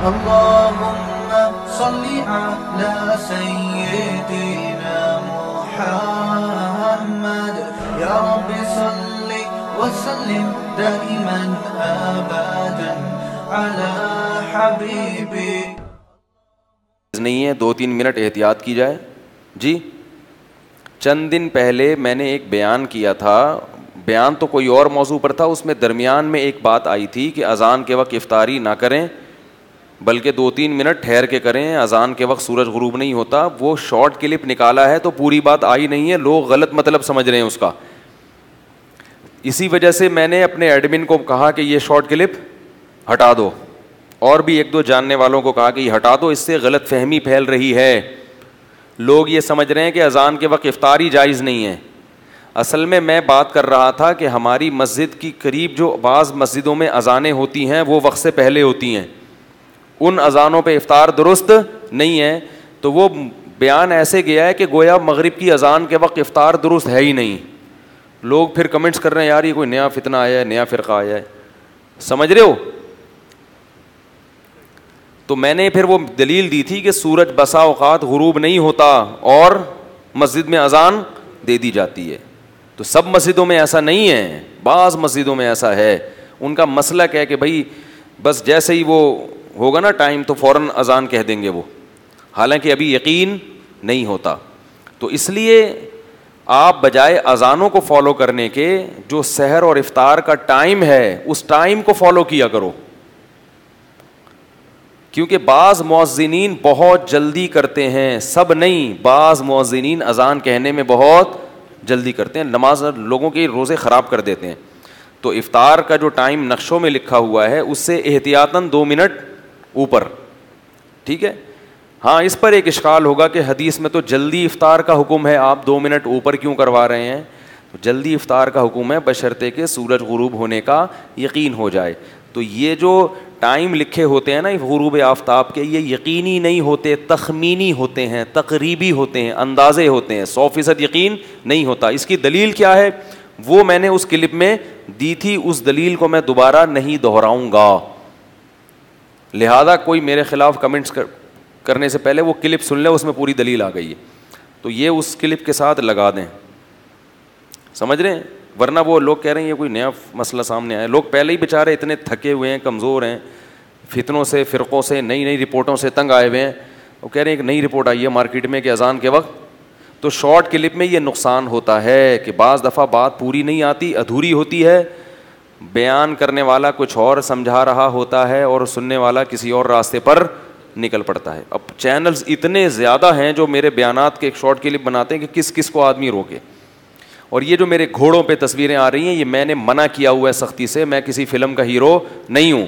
اللهم صل على سيدنا محمد يا رب صل وسلم دائما ابدا على حبيبك. نہیں ہے 2-3 منٹ احتیاط کی جائے. جی چند دن پہلے میں نے ایک بیان کیا تھا, بیان تو کوئی اور موضوع پر تھا, اس میں درمیان میں ایک بات آئی تھی کہ اذان کے وقت افطاری نہ کریں بلکہ 2-3 منٹ ٹھہر کے کریں, اذان کے وقت سورج غروب نہیں ہوتا. وہ شارٹ کلپ نکالا ہے تو پوری بات آئی نہیں ہے, لوگ غلط مطلب سمجھ رہے ہیں اس کا. اسی وجہ سے میں نے اپنے ایڈمن کو کہا کہ یہ شارٹ کلپ ہٹا دو, اور بھی 1-2 جاننے والوں کو کہا کہ یہ ہٹا دو, اس سے غلط فہمی پھیل رہی ہے. لوگ یہ سمجھ رہے ہیں کہ اذان کے وقت افطاری جائز نہیں ہے. اصل میں بات کر رہا تھا کہ ہماری مسجد کی قریب جو بعض مسجدوں میں اذانیں ہوتی ہیں وہ وقت سے پہلے ہوتی ہیں, ان اذانوں پہ افطار درست نہیں ہے. تو وہ بیان ایسے گیا ہے کہ گویا مغرب کی اذان کے وقت افطار درست ہے ہی نہیں. لوگ پھر کمنٹس کر رہے ہیں یار یہ کوئی نیا فتنہ آیا ہے, نیا فرقہ آیا ہے, سمجھ رہے ہو. تو میں نے پھر وہ دلیل دی تھی کہ سورج بسا اوقات غروب نہیں ہوتا اور مسجد میں اذان دے دی جاتی ہے. تو سب مسجدوں میں ایسا نہیں ہے, بعض مسجدوں میں ایسا ہے. ان کا مسلک ہے کہ بھائی بس جیسے ہی وہ ہوگا نا ٹائم تو فوراً اذان کہہ دیں گے وہ, حالانکہ ابھی یقین نہیں ہوتا. تو اس لیے آپ بجائے اذانوں کو فالو کرنے کے جو سحر اور افطار کا ٹائم ہے اس ٹائم کو فالو کیا کرو, کیونکہ بعض مؤذنین بہت جلدی کرتے ہیں, سب نہیں, بعض مؤذنین اذان کہنے میں بہت جلدی کرتے ہیں, نماز لوگوں کے روزے خراب کر دیتے ہیں. تو افطار کا جو ٹائم نقشوں میں لکھا ہوا ہے اس سے احتیاطاً 2 منٹ اوپر, ٹھیک ہے. ہاں اس پر ایک اشکال ہوگا کہ حدیث میں تو جلدی افطار کا حکم ہے, آپ 2 منٹ اوپر کیوں کروا رہے ہیں. جلدی افطار کا حکم ہے بشرطے کہ سورج غروب ہونے کا یقین ہو جائے. تو یہ جو ٹائم لکھے ہوتے ہیں نا غروب آفتاب کے, یہ یقینی نہیں ہوتے, تخمینی ہوتے ہیں, تقریبی ہوتے ہیں, اندازے ہوتے ہیں, 100% یقین نہیں ہوتا. اس کی دلیل کیا ہے وہ میں نے اس کلپ میں دی تھی, اس دلیل کو میں دوبارہ نہیں دہراؤں گا. لہذا کوئی میرے خلاف کمنٹس کرنے سے پہلے وہ کلپ سن لے, اس میں پوری دلیل آ گئی ہے. تو یہ اس کلپ کے ساتھ لگا دیں, سمجھ رہے ہیں. ورنہ وہ لوگ کہہ رہے ہیں یہ کوئی نیا مسئلہ سامنے آیا. لوگ پہلے ہی بیچارے اتنے تھکے ہوئے ہیں, کمزور ہیں, فتنوں سے, فرقوں سے, نئی رپورٹوں سے تنگ آئے ہوئے ہیں. وہ کہہ رہے ہیں ایک نئی رپورٹ آئی ہے مارکیٹ میں کہ اذان کے وقت. تو شارٹ کلپ میں یہ نقصان ہوتا ہے کہ بعض دفعہ بات پوری نہیں آتی, ادھوری ہوتی ہے, بیان کرنے والا کچھ اور سمجھا رہا ہوتا ہے اور سننے والا کسی اور راستے پر نکل پڑتا ہے. اب چینلز اتنے زیادہ ہیں جو میرے بیانات کے ایک شارٹ کلپ بناتے ہیں کہ کس کس کو آدمی روکے. اور یہ جو میرے گھوڑوں پہ تصویریں آ رہی ہیں یہ میں نے منع کیا ہوا ہے سختی سے, میں کسی فلم کا ہیرو نہیں ہوں.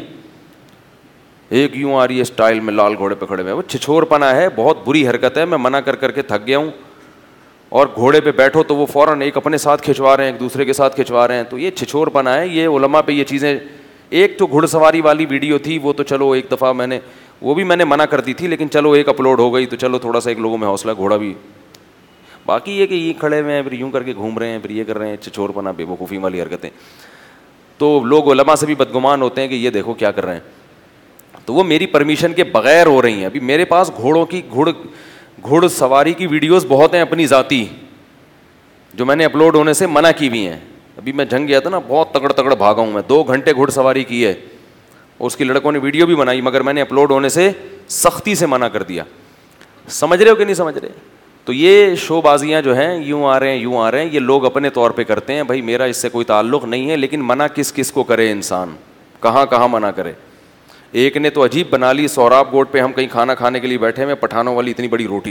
ایک یوں آ رہی ہے اسٹائل میں لال گھوڑے پہ کھڑے ہوئے, وہ چھچور پنا ہے, بہت بری حرکت ہے, میں منع کر کے تھک گیا ہوں. اور گھوڑے پہ بیٹھو تو وہ فوراً ایک اپنے ساتھ کھنچوا رہے ہیں, ایک دوسرے کے ساتھ کھنچوا رہے ہیں. تو یہ چھچور پنا ہے, یہ علماء پہ یہ چیزیں. ایک تو گھڑ سواری والی ویڈیو تھی وہ تو چلو ایک دفعہ میں نے منع کر دی تھی, لیکن چلو ایک اپلوڈ ہو گئی تو چلو تھوڑا سا ایک لوگوں میں حوصلہ, گھوڑا بھی. باقی یہ کہ یہ کھڑے ہوئے ہیں پھر یوں کر کے گھوم رہے ہیں, پھر یہ کر رہے ہیں, چھچور پنا بے وقوفی والی حرکتیں. تو لوگ علماء سے بھی بدگمان ہوتے ہیں کہ یہ دیکھو کیا کر رہے ہیں. تو وہ میری پرمیشن کے بغیر ہو رہی ہیں. ابھی میرے پاس گھوڑوں کی گھڑ سواری کی ویڈیوز بہت ہیں اپنی ذاتی, جو میں نے اپلوڈ ہونے سے منع کی ہوئی ہیں. ابھی میں جنگ گیا تھا نا, بہت تگڑ بھاگا ہوں میں, 2 گھنٹے گھڑ سواری کی ہے, اور اس کی لڑکوں نے ویڈیو بھی بنائی, مگر میں نے اپلوڈ ہونے سے سختی سے منع کر دیا. سمجھ رہے ہو کہ نہیں سمجھ رہے. تو یہ شو بازیاں جو ہیں یوں آ رہے ہیں, یہ لوگ اپنے طور پہ کرتے ہیں. بھائی میرا اس سے کوئی تعلق نہیں ہے, لیکن منع کس کو کرے انسان, کہاں منع کرے. ایک نے تو عجیب بنا لی, سوراب گوٹ پہ ہم کہیں کھانا کھانے کے لیے بیٹھے ہیں, پٹھانوں والی اتنی بڑی روٹی.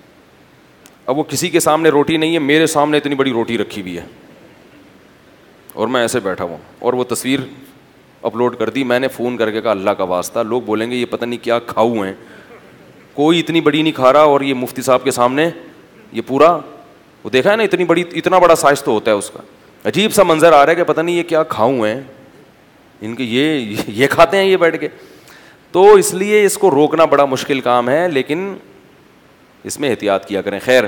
اب وہ کسی کے سامنے روٹی نہیں ہے, میرے سامنے اتنی بڑی روٹی رکھی ہوئی ہے اور میں ایسے بیٹھا ہوں, اور وہ تصویر اپلوڈ کر دی. میں نے فون کر کے کہا اللہ کا واسطہ, لوگ بولیں گے یہ پتہ نہیں کیا کھاؤ ہیں, کوئی اتنی بڑی نہیں کھا رہا, اور یہ مفتی صاحب کے سامنے یہ پورا, وہ دیکھا ہے نا اتنا بڑا سائز تو ہوتا ہے اس کا. عجیب سا منظر آ رہا ہے کہ پتہ نہیں یہ کیا کھاؤں ہیں, ان کے یہ کھاتے ہیں یہ بیٹھ کے. تو اس لیے اس کو روکنا بڑا مشکل کام ہے, لیکن اس میں احتیاط کیا کریں. خیر,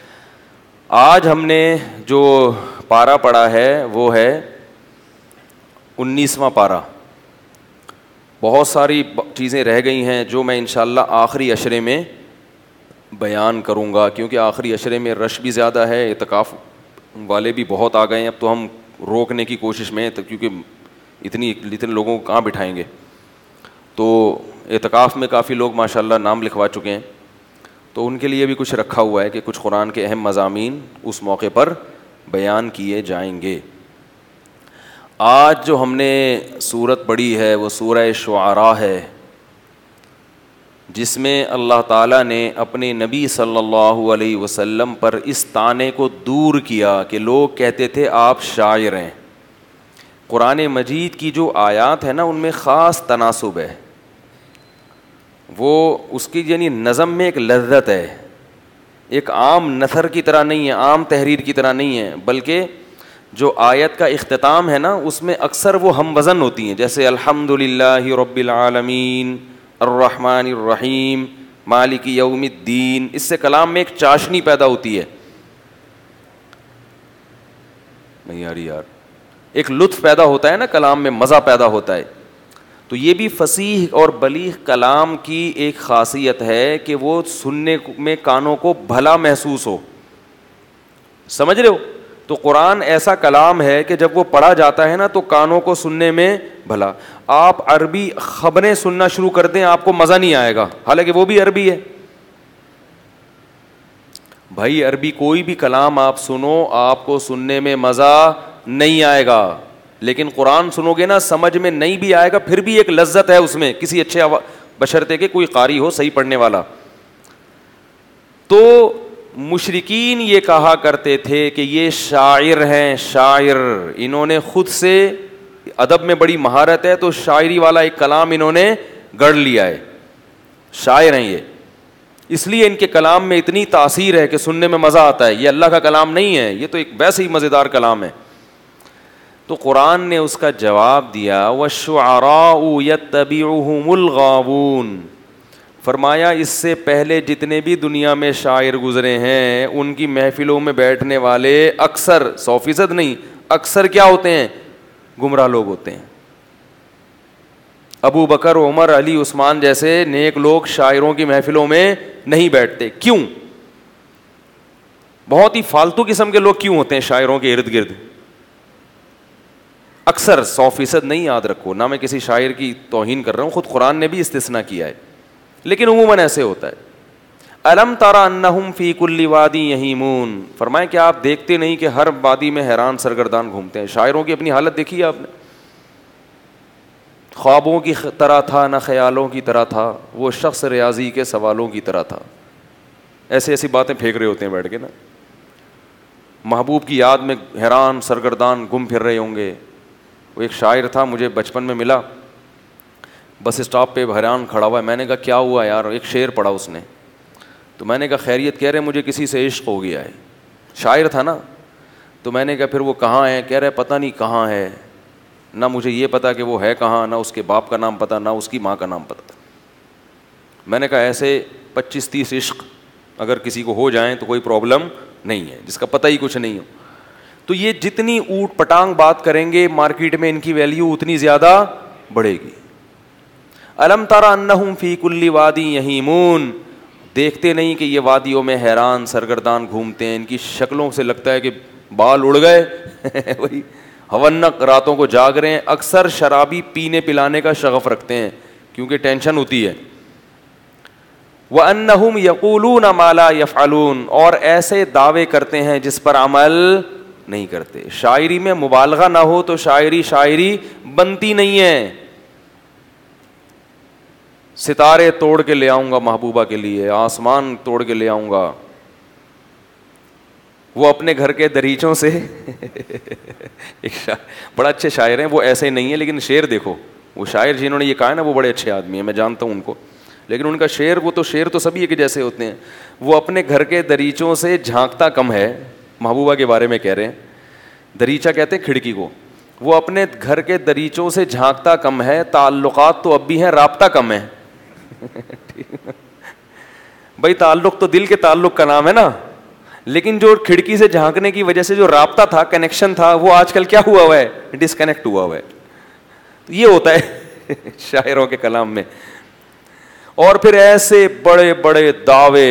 آج ہم نے جو پارہ پڑھا ہے وہ ہے 19واں پارہ. بہت ساری چیزیں رہ گئی ہیں جو میں انشاءاللہ آخری عشرے میں بیان کروں گا، کیونکہ آخری عشرے میں رش بھی زیادہ ہے، اعتکاف والے بھی بہت آ گئے ہیں. اب تو ہم روکنے کی کوشش میں ہیں کیونکہ اتنے لوگوں کو کہاں بٹھائیں گے. تو اعتکاف میں کافی لوگ ماشاءاللہ نام لکھوا چکے ہیں، تو ان کے لیے بھی کچھ رکھا ہوا ہے کہ کچھ قرآن کے اہم مضامین اس موقع پر بیان کیے جائیں گے. آج جو ہم نے سورت پڑھی ہے وہ سورہ شعراء ہے، جس میں اللہ تعالیٰ نے اپنے نبی صلی اللہ علیہ وسلم پر اس طعنے کو دور کیا کہ لوگ کہتے تھے آپ شاعر ہیں. قرآن مجید کی جو آیات ہیں نا ان میں خاص تناسب ہے، وہ اس کی یعنی نظم میں ایک لذت ہے، ایک عام نثر کی طرح نہیں ہے، عام تحریر کی طرح نہیں ہے، بلکہ جو آیت کا اختتام ہے نا اس میں اکثر وہ ہم وزن ہوتی ہیں، جیسے الحمدللہ رب العالمین الرحمن الرحیم مالک یوم الدین. اس سے کلام میں ایک چاشنی پیدا ہوتی ہے، نہیں یار ایک لطف پیدا ہوتا ہے نا کلام میں، مزہ پیدا ہوتا ہے. تو یہ بھی فصیح اور بلیغ کلام کی ایک خاصیت ہے کہ وہ سننے میں کانوں کو بھلا محسوس ہو. سمجھ رہے ہو؟ تو قرآن ایسا کلام ہے کہ جب وہ پڑھا جاتا ہے نا تو کانوں کو سننے میں بھلا. آپ عربی خبریں سننا شروع کر دیں آپ کو مزہ نہیں آئے گا، حالانکہ وہ بھی عربی ہے. بھائی عربی کوئی بھی کلام آپ سنو آپ کو سننے میں مزہ نہیں آئے گا، لیکن قرآن سنو گے نا سمجھ میں نہیں بھی آئے گا، پھر بھی ایک لذت ہے اس میں، کسی اچھے بشرطے کہ کوئی قاری ہو صحیح پڑھنے والا. تو مشرکین یہ کہا کرتے تھے کہ یہ شاعر ہیں، شاعر. انہوں نے خود سے ادب میں بڑی مہارت ہے تو شاعری والا ایک کلام انہوں نے گڑھ لیا ہے، شاعر ہیں یہ، اس لیے ان کے کلام میں اتنی تاثیر ہے کہ سننے میں مزہ آتا ہے. یہ اللہ کا کلام نہیں ہے، یہ تو ایک ویسے ہی مزیدار کلام ہے. تو قرآن نے اس کا جواب دیا وَالشُّعَرَاءُ يَتَّبِعُهُمُ الْغَاوُونَ. فرمایا اس سے پہلے جتنے بھی دنیا میں شاعر گزرے ہیں ان کی محفلوں میں بیٹھنے والے اکثر 100% نہیں، اکثر کیا ہوتے ہیں؟ گمراہ لوگ ہوتے ہیں. ابو بکر، عمر، علی، عثمان جیسے نیک لوگ شاعروں کی محفلوں میں نہیں بیٹھتے. کیوں؟ بہت ہی فالتو قسم کے لوگ کیوں ہوتے ہیں شاعروں کے ارد گرد؟ اکثر 100% نہیں، یاد رکھو، نہ میں کسی شاعر کی توہین کر رہا ہوں، خود قرآن نے بھی استثناء کیا ہے، لیکن عموماً ایسے ہوتا ہے. الم تر انہم فی کل وادی یہیمون. فرمائیں کہ آپ دیکھتے نہیں کہ ہر وادی میں حیران سرگردان گھومتے ہیں. شاعروں کی اپنی حالت دیکھی ہے آپ نے؟ خوابوں کی طرح تھا نہ خیالوں کی طرح تھا، وہ شخص ریاضی کے سوالوں کی طرح تھا. ایسی ایسی باتیں پھینک رہے ہوتے ہیں بیٹھ کے نا، محبوب کی یاد میں حیران سرگردان گھوم پھر رہے ہوں گے. وہ ایک شاعر تھا مجھے بچپن میں ملا، بس اسٹاپ پہ حیران کھڑا ہوا ہے. میں نے کہا کیا ہوا یار؟ ایک شعر پڑھا اس نے، تو میں نے کہا خیریت؟ کہہ رہے مجھے کسی سے عشق ہو گیا ہے. شاعر تھا نا. تو میں نے کہا پھر وہ کہاں ہے؟ کہہ رہے پتہ نہیں کہاں ہے، نہ مجھے یہ پتا کہ وہ ہے کہاں، نہ اس کے باپ کا نام پتہ، نہ اس کی ماں کا نام پتہ. میں نے کہا ایسے 25-30 عشق اگر کسی کو ہو جائیں تو کوئی پرابلم نہیں ہے، جس کا پتہ ہی کچھ نہیں ہو. تو یہ جتنی اوٹ پٹانگ بات کریں گے مارکیٹ میں ان کی ویلیو اتنی زیادہ بڑھے گی. الم تر انہم فی کل وادی یہیمون. دیکھتے نہیں کہ یہ وادیوں میں حیران سرگردان گھومتے ہیں، ان کی شکلوں سے لگتا ہے کہ بال اڑ گئے وہی ہونق راتوں کو جاگ رہے ہیں. اکثر شرابی پینے پلانے کا شغف رکھتے ہیں کیونکہ ٹینشن ہوتی ہے. وَأَنَّهُمْ يَقُولُونَ مَا لَا يَفْعَلُونَ. اور ایسے دعوے کرتے ہیں جس پر عمل نہیں کرتے. شاعری میں مبالغہ نہ ہو تو شاعری بنتی نہیں ہے. ستارے توڑ کے لے آؤں گا محبوبہ کے لیے، آسمان توڑ کے لے آؤں گا. وہ اپنے گھر کے دریچوں سے ایک بڑا اچھے شاعر ہیں، وہ ایسے نہیں ہیں لیکن شعر دیکھو. وہ شاعر جنہوں نے یہ کہا ہے نا وہ بڑے اچھے آدمی ہیں، میں جانتا ہوں ان کو، لیکن ان کا شعر وہ تو شعر تو سبھی ایک جیسے ہوتے ہیں. وہ اپنے گھر کے دریچوں سے جھانکتا کم ہے. محبوبہ کے بارے میں کہہ رہے ہیں، دریچہ کہتے ہیں کھڑکی کو. وہ اپنے گھر کے دریچوں سے جھانکتا کم ہے، تعلقات تو اب بھی ہیں، رابطہ کم ہے. بھائی تعلق تو دل کے تعلق کا نام ہے نا، لیکن جو کھڑکی سے جھانکنے کی وجہ سے جو رابطہ تھا، کنیکشن تھا، وہ آج کل کیا ہوا ہے؟ ڈسکنیکٹ ہوا ہوا ہے. یہ ہوتا ہے شاعروں کے کلام میں. اور پھر ایسے بڑے بڑے دعوے,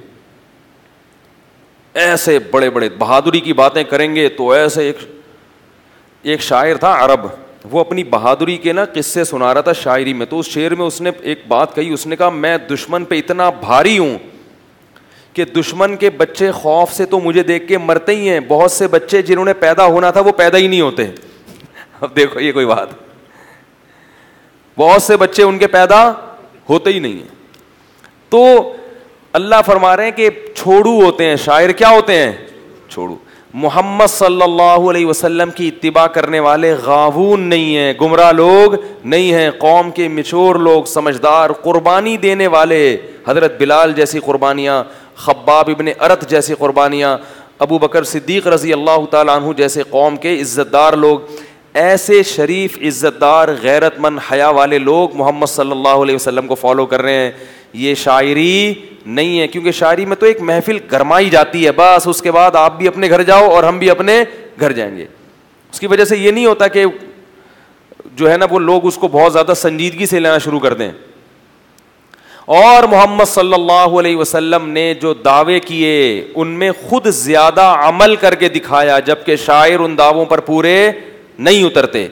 ایسے بڑے بڑے بہادری کی باتیں کریں گے. تو ایسے ایک شاعر تھا عرب, وہ اپنی بہادری کے نا قصے سنا رہا تھا شاعری میں. تو اس شعر میں اس نے ایک بات کہی, اس نے کہا میں دشمن پہ اتنا بھاری ہوں کہ دشمن کے بچے خوف سے تو مجھے دیکھ کے مرتے ہی ہیں, بہت سے بچے جنہوں نے پیدا ہونا تھا وہ پیدا ہی نہیں ہوتے. اب دیکھو یہ کوئی بات, بہت سے بچے ان کے پیدا ہوتے ہی نہیں ہیں. تو اللہ فرما رہے ہیں کہ چھوڑو ہوتے ہیں شاعر, کیا ہوتے ہیں چھوڑو. محمد صلی اللہ علیہ وسلم کی اتباع کرنے والے غاوون نہیں ہیں, گمراہ لوگ نہیں ہیں, قوم کے مچور لوگ, سمجھدار, قربانی دینے والے, حضرت بلال جیسی قربانیاں, خباب ابن ارت جیسی قربانیاں, ابو بکر صدیق رضی اللہ تعالیٰ عنہ جیسے قوم کے عزت دار لوگ. ایسے شریف عزت دار غیرت مند حیا والے لوگ محمد صلی اللہ علیہ وسلم کو فالو کر رہے ہیں. یہ شاعری نہیں ہے, کیونکہ شاعری میں تو ایک محفل گرمائی جاتی ہے بس, اس کے بعد آپ بھی اپنے گھر جاؤ اور ہم بھی اپنے گھر جائیں گے. اس کی وجہ سے یہ نہیں ہوتا کہ جو ہے نا وہ لوگ اس کو بہت زیادہ سنجیدگی سے لینا شروع کر دیں. اور محمد صلی اللہ علیہ وسلم نے جو دعوے کیے ان میں خود زیادہ عمل کر کے دکھایا, جبکہ شاعر ان دعووں پر پورے نہیں اترتے.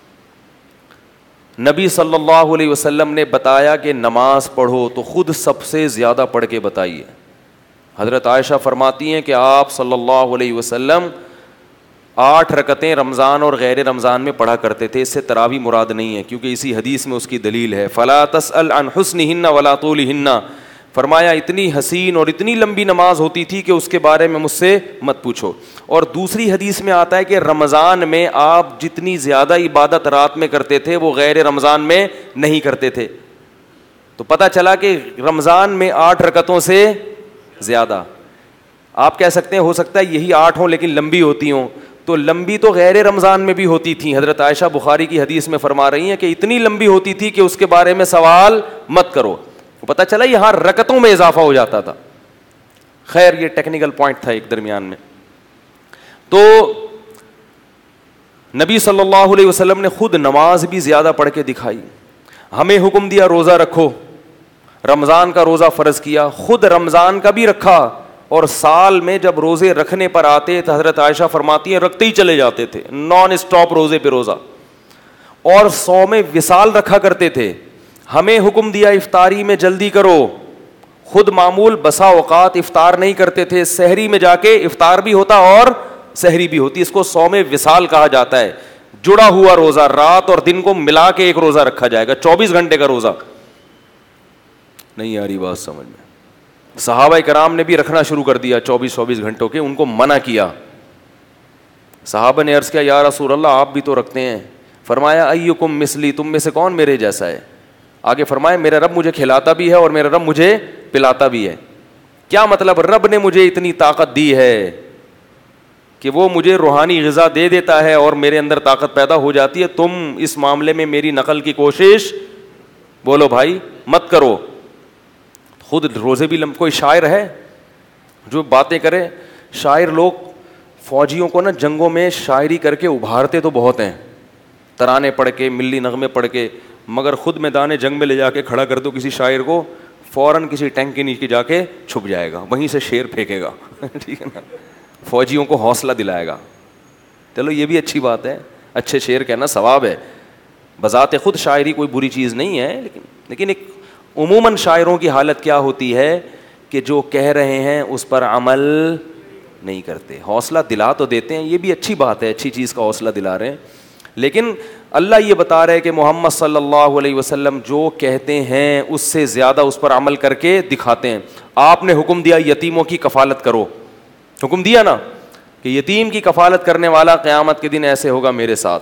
نبی صلی اللہ علیہ وسلم نے بتایا کہ نماز پڑھو تو خود سب سے زیادہ پڑھ کے بتائیے. حضرت عائشہ فرماتی ہیں کہ آپ صلی اللہ علیہ وسلم 8 رکعتیں رمضان اور غیر رمضان میں پڑھا کرتے تھے. اس سے تراویح مراد نہیں ہے, کیونکہ اسی حدیث میں اس کی دلیل ہے. فلا تسأل عن حسنہن ولا طولہن, فرمایا اتنی حسین اور اتنی لمبی نماز ہوتی تھی کہ اس کے بارے میں مجھ سے مت پوچھو. اور دوسری حدیث میں آتا ہے کہ رمضان میں آپ جتنی زیادہ عبادت رات میں کرتے تھے وہ غیر رمضان میں نہیں کرتے تھے. تو پتہ چلا کہ رمضان میں 8 رکعتوں سے زیادہ. آپ کہہ سکتے ہیں ہو سکتا ہے یہی 8 ہوں لیکن لمبی ہوتی ہوں, تو لمبی تو غیر رمضان میں بھی ہوتی تھیں. حضرت عائشہ بخاری کی حدیث میں فرما رہی ہیں کہ اتنی لمبی ہوتی تھی کہ اس کے بارے میں سوال مت کرو. پتہ چلا یہاں رکعتوں میں اضافہ ہو جاتا تھا. خیر یہ ٹیکنیکل پوائنٹ تھا ایک درمیان میں. تو نبی صلی اللہ علیہ وسلم نے خود نماز بھی زیادہ پڑھ کے دکھائی. ہمیں حکم دیا روزہ رکھو, رمضان کا روزہ فرض کیا, خود رمضان کا بھی رکھا, اور سال میں جب روزے رکھنے پر آتے تو حضرت عائشہ فرماتی ہیں رکھتے ہی چلے جاتے تھے, نان اسٹاپ روزے پہ روزہ. اور صوم وصال رکھا کرتے تھے. ہمیں حکم دیا افطاری میں جلدی کرو, خود معمول بسا اوقات افطار نہیں کرتے تھے, سحری میں جا کے افطار بھی ہوتا اور سحری بھی ہوتی. اس کو صوم وصال کہا جاتا ہے, جڑا ہوا روزہ, رات اور دن کو ملا کے ایک روزہ رکھا جائے گا, 24 گھنٹے کا روزہ. نہیں آ رہی بات سمجھ میں؟ صحابہ کرام نے بھی رکھنا شروع کر دیا 24 گھنٹوں کے, ان کو منع کیا. صحابہ نے عرض کیا یا رسول اللہ آپ بھی تو رکھتے ہیں. فرمایا ایکم مثلی, تم میں سے کون میرے جیسا ہے. آگے فرمایا میرا رب مجھے کھلاتا بھی ہے اور میرا رب مجھے پلاتا بھی ہے. کیا مطلب؟ رب نے مجھے اتنی طاقت دی ہے کہ وہ مجھے روحانی غذا دے دیتا ہے اور میرے اندر طاقت پیدا ہو جاتی ہے. تم اس معاملے میں میری نقل کی کوشش بولو بھائی مت کرو. خود روزے بھی کوئی شاعر ہے جو باتیں کرے؟ شاعر لوگ فوجیوں کو نا جنگوں میں شاعری کر کے ابھارتے تو بہت ہیں, ترانے پڑھ کے, ملی نغمے پڑھ کے, مگر خود میدان جنگ میں لے جا کے کھڑا کر دو کسی شاعر کو, فوراً کسی ٹینک کے نیچے جا کے چھپ جائے گا, وہیں سے شعر پھینکے گا. ٹھیک ہے نا, فوجیوں کو حوصلہ دلائے گا. چلو یہ بھی اچھی بات ہے, اچھے شعر کہنا ثواب ہے. بذات خود شاعری کوئی بری چیز نہیں ہے, لیکن ایک عموماً شاعروں کی حالت کیا ہوتی ہے کہ جو کہہ رہے ہیں اس پر عمل نہیں کرتے. حوصلہ دلا تو دیتے ہیں, یہ بھی اچھی بات ہے, اچھی چیز کا حوصلہ دلا رہے ہیں, لیکن اللہ یہ بتا رہے کہ محمد صلی اللہ علیہ وسلم جو کہتے ہیں اس سے زیادہ اس پر عمل کر کے دکھاتے ہیں. آپ نے حکم دیا یتیموں کی کفالت کرو, حکم دیا نا کہ یتیم کی کفالت کرنے والا قیامت کے دن ایسے ہوگا میرے ساتھ,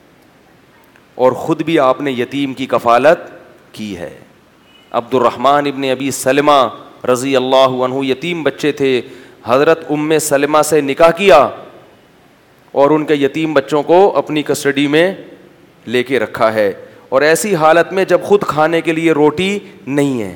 اور خود بھی آپ نے یتیم کی کفالت کی ہے. عبد الرحمن ابن ابی سلمہ رضی اللہ عنہ یتیم بچے تھے, حضرت ام سلمہ سے نکاح کیا اور ان کے یتیم بچوں کو اپنی کسٹڈی میں لے کے رکھا ہے, اور ایسی حالت میں جب خود کھانے کے لیے روٹی نہیں ہے.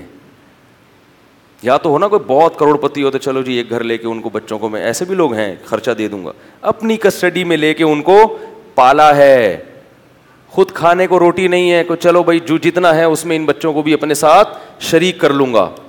یا تو ہونا کوئی بہت کروڑ پتی ہو تو چلو جی ایک گھر لے کے ان کو بچوں کو, میں ایسے بھی لوگ ہیں خرچہ دے دوں گا, اپنی کسٹڈی میں لے کے ان کو پالا ہے. خود کھانے کو روٹی نہیں ہے کہ چلو بھائی جو جتنا ہے اس میں ان بچوں کو بھی اپنے ساتھ شریک کر لوں گا.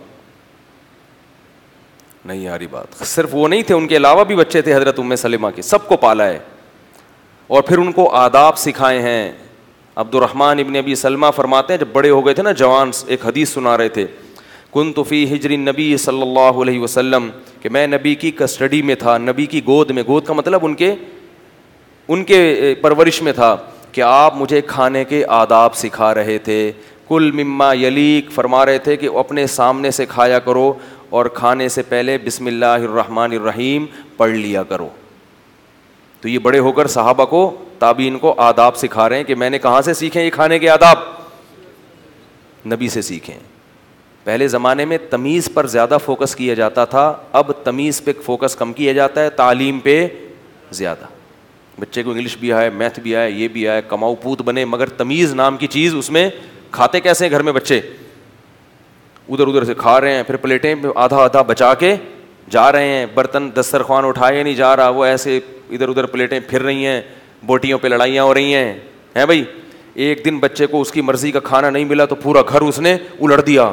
نہیں یاری بات. صرف وہ نہیں تھے, ان کے علاوہ بھی بچے تھے حضرت ام سلمہ کے, سب کو پالا ہے اور پھر ان کو آداب سکھائے ہیں. عبد الرحمن ابن ابی سلمہ فرماتے ہیں جب بڑے ہو گئے تھے نا, جوان, ایک حدیث سنا رہے تھے, کنت فی حجر النبی صلی اللہ علیہ وسلم, کہ میں نبی کی کسٹڈی میں تھا, نبی کی گود میں, گود کا مطلب ان کے پرورش میں تھا, کہ آپ مجھے کھانے کے آداب سکھا رہے تھے. کل مما یلیک, فرما رہے تھے کہ اپنے سامنے سے کھایا کرو اور کھانے سے پہلے بسم اللہ الرحمن الرحیم پڑھ لیا کرو. تو یہ بڑے ہو کر صحابہ کو, تابعین کو آداب سکھا رہے ہیں کہ میں نے کہاں سے سیکھے یہ کھانے کے آداب؟ نبی سے سیکھیں. پہلے زمانے میں تمیز پر زیادہ فوکس کیا جاتا تھا, اب تمیز پہ فوکس کم کیا جاتا ہے, تعلیم پہ زیادہ. بچے کو انگلش بھی آئے, میتھ بھی آئے, یہ بھی آئے, کماؤ پوت بنے, مگر تمیز نام کی چیز اس میں کھاتے کیسے ہیں گھر میں بچے؟ ادھر ادھر سے کھا رہے ہیں, پھر پلیٹیں آدھا آدھا بچا کے جا رہے ہیں, برتن دسترخوان اٹھایا نہیں جا رہا, وہ ایسے ادھر ادھر پلیٹیں پھر رہی ہیں, بوٹیوں پہ لڑائیاں ہو رہی ہیں. ہیں بھائی, ایک دن بچے کو اس کی مرضی کا کھانا نہیں ملا تو پورا گھر اس نے الٹ دیا.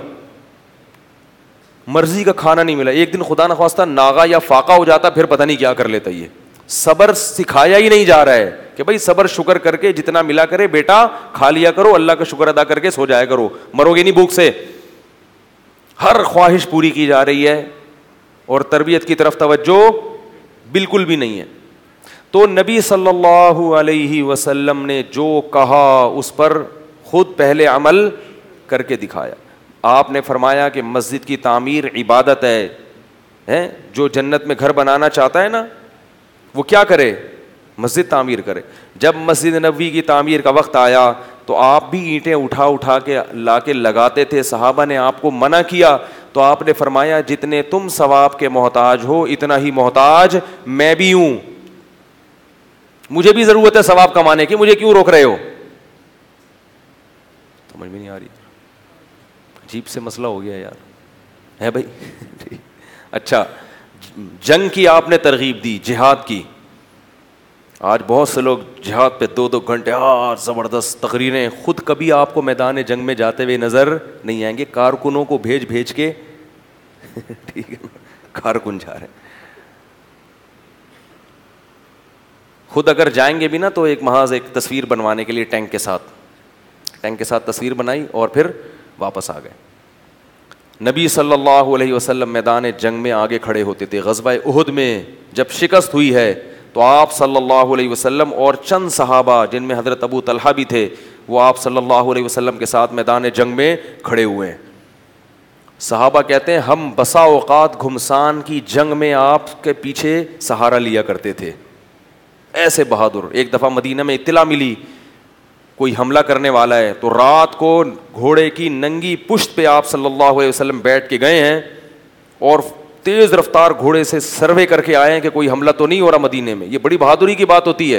مرضی کا کھانا نہیں ملا, ایک دن خدا نخواستہ ناغا یا فاقہ ہو جاتا, پھر پتہ نہیں کیا کر لیتا. یہ صبر سکھایا ہی نہیں جا رہا ہے کہ بھائی صبر شکر کر کے جتنا ملا کرے بیٹا کھا لیا کرو, اللہ کا شکر ادا کر کے سو جایا کرو, مرو گے نہیں بھوک سے. ہر خواہش پوری کی جا رہی ہے اور تربیت کی طرف توجہ بالکل بھی نہیں ہے. تو نبی صلی اللہ علیہ وسلم نے جو کہا اس پر خود پہلے عمل کر کے دکھایا. آپ نے فرمایا کہ مسجد کی تعمیر عبادت ہے, جو جنت میں گھر بنانا چاہتا ہے نا وہ کیا کرے؟ مسجد تعمیر کرے. جب مسجد نبوی کی تعمیر کا وقت آیا تو آپ بھی اینٹیں اٹھا کے لا کے لگاتے تھے. صحابہ نے آپ کو منع کیا تو آپ نے فرمایا جتنے تم ثواب کے محتاج ہو اتنا ہی محتاج میں بھی ہوں, مجھے بھی ضرورت ہے ثواب کمانے کی, مجھے کیوں روک رہے ہو؟ سمجھ میں نہیں آ رہی, عجیب سے مسئلہ ہو گیا یار, ہے بھائی. اچھا, جنگ کی آپ نے ترغیب دی, جہاد کی. آج بہت سے لوگ جہاد پہ 2-2 گھنٹے زبردست تقریریں, خود کبھی آپ کو میدان جنگ میں جاتے ہوئے نظر نہیں آئیں گے. کارکنوں کو بھیج کے ٹھیک ہے, کارکن جا رہے ہیں. خود اگر جائیں گے بھی نا تو ایک محاذ ایک تصویر بنوانے کے لیے ٹینک کے ساتھ تصویر بنائی اور پھر واپس آ گئے. نبی صلی اللہ علیہ وسلم میدان جنگ میں آگے کھڑے ہوتے تھے. غزوہ احد میں جب شکست ہوئی ہے تو آپ صلی اللہ علیہ وسلم اور چند صحابہ جن میں حضرت ابو طلحہ بھی تھے وہ آپ صلی اللہ علیہ وسلم کے ساتھ میدان جنگ میں کھڑے ہوئے ہیں. صحابہ کہتے ہیں ہم بسا اوقات گھمسان کی جنگ میں آپ کے پیچھے سہارا لیا کرتے تھے. ایسے بہادر. ایک دفعہ مدینہ میں اطلاع ملی کوئی حملہ کرنے والا ہے تو رات کو گھوڑے کی ننگی پشت پہ آپ صلی اللہ علیہ وسلم بیٹھ کے گئے ہیں اور تیز رفتار گھوڑے سے سروے کر کے آئے ہیں کہ کوئی حملہ تو نہیں ہو رہا مدینے میں. یہ بڑی بہادری کی بات ہوتی ہے.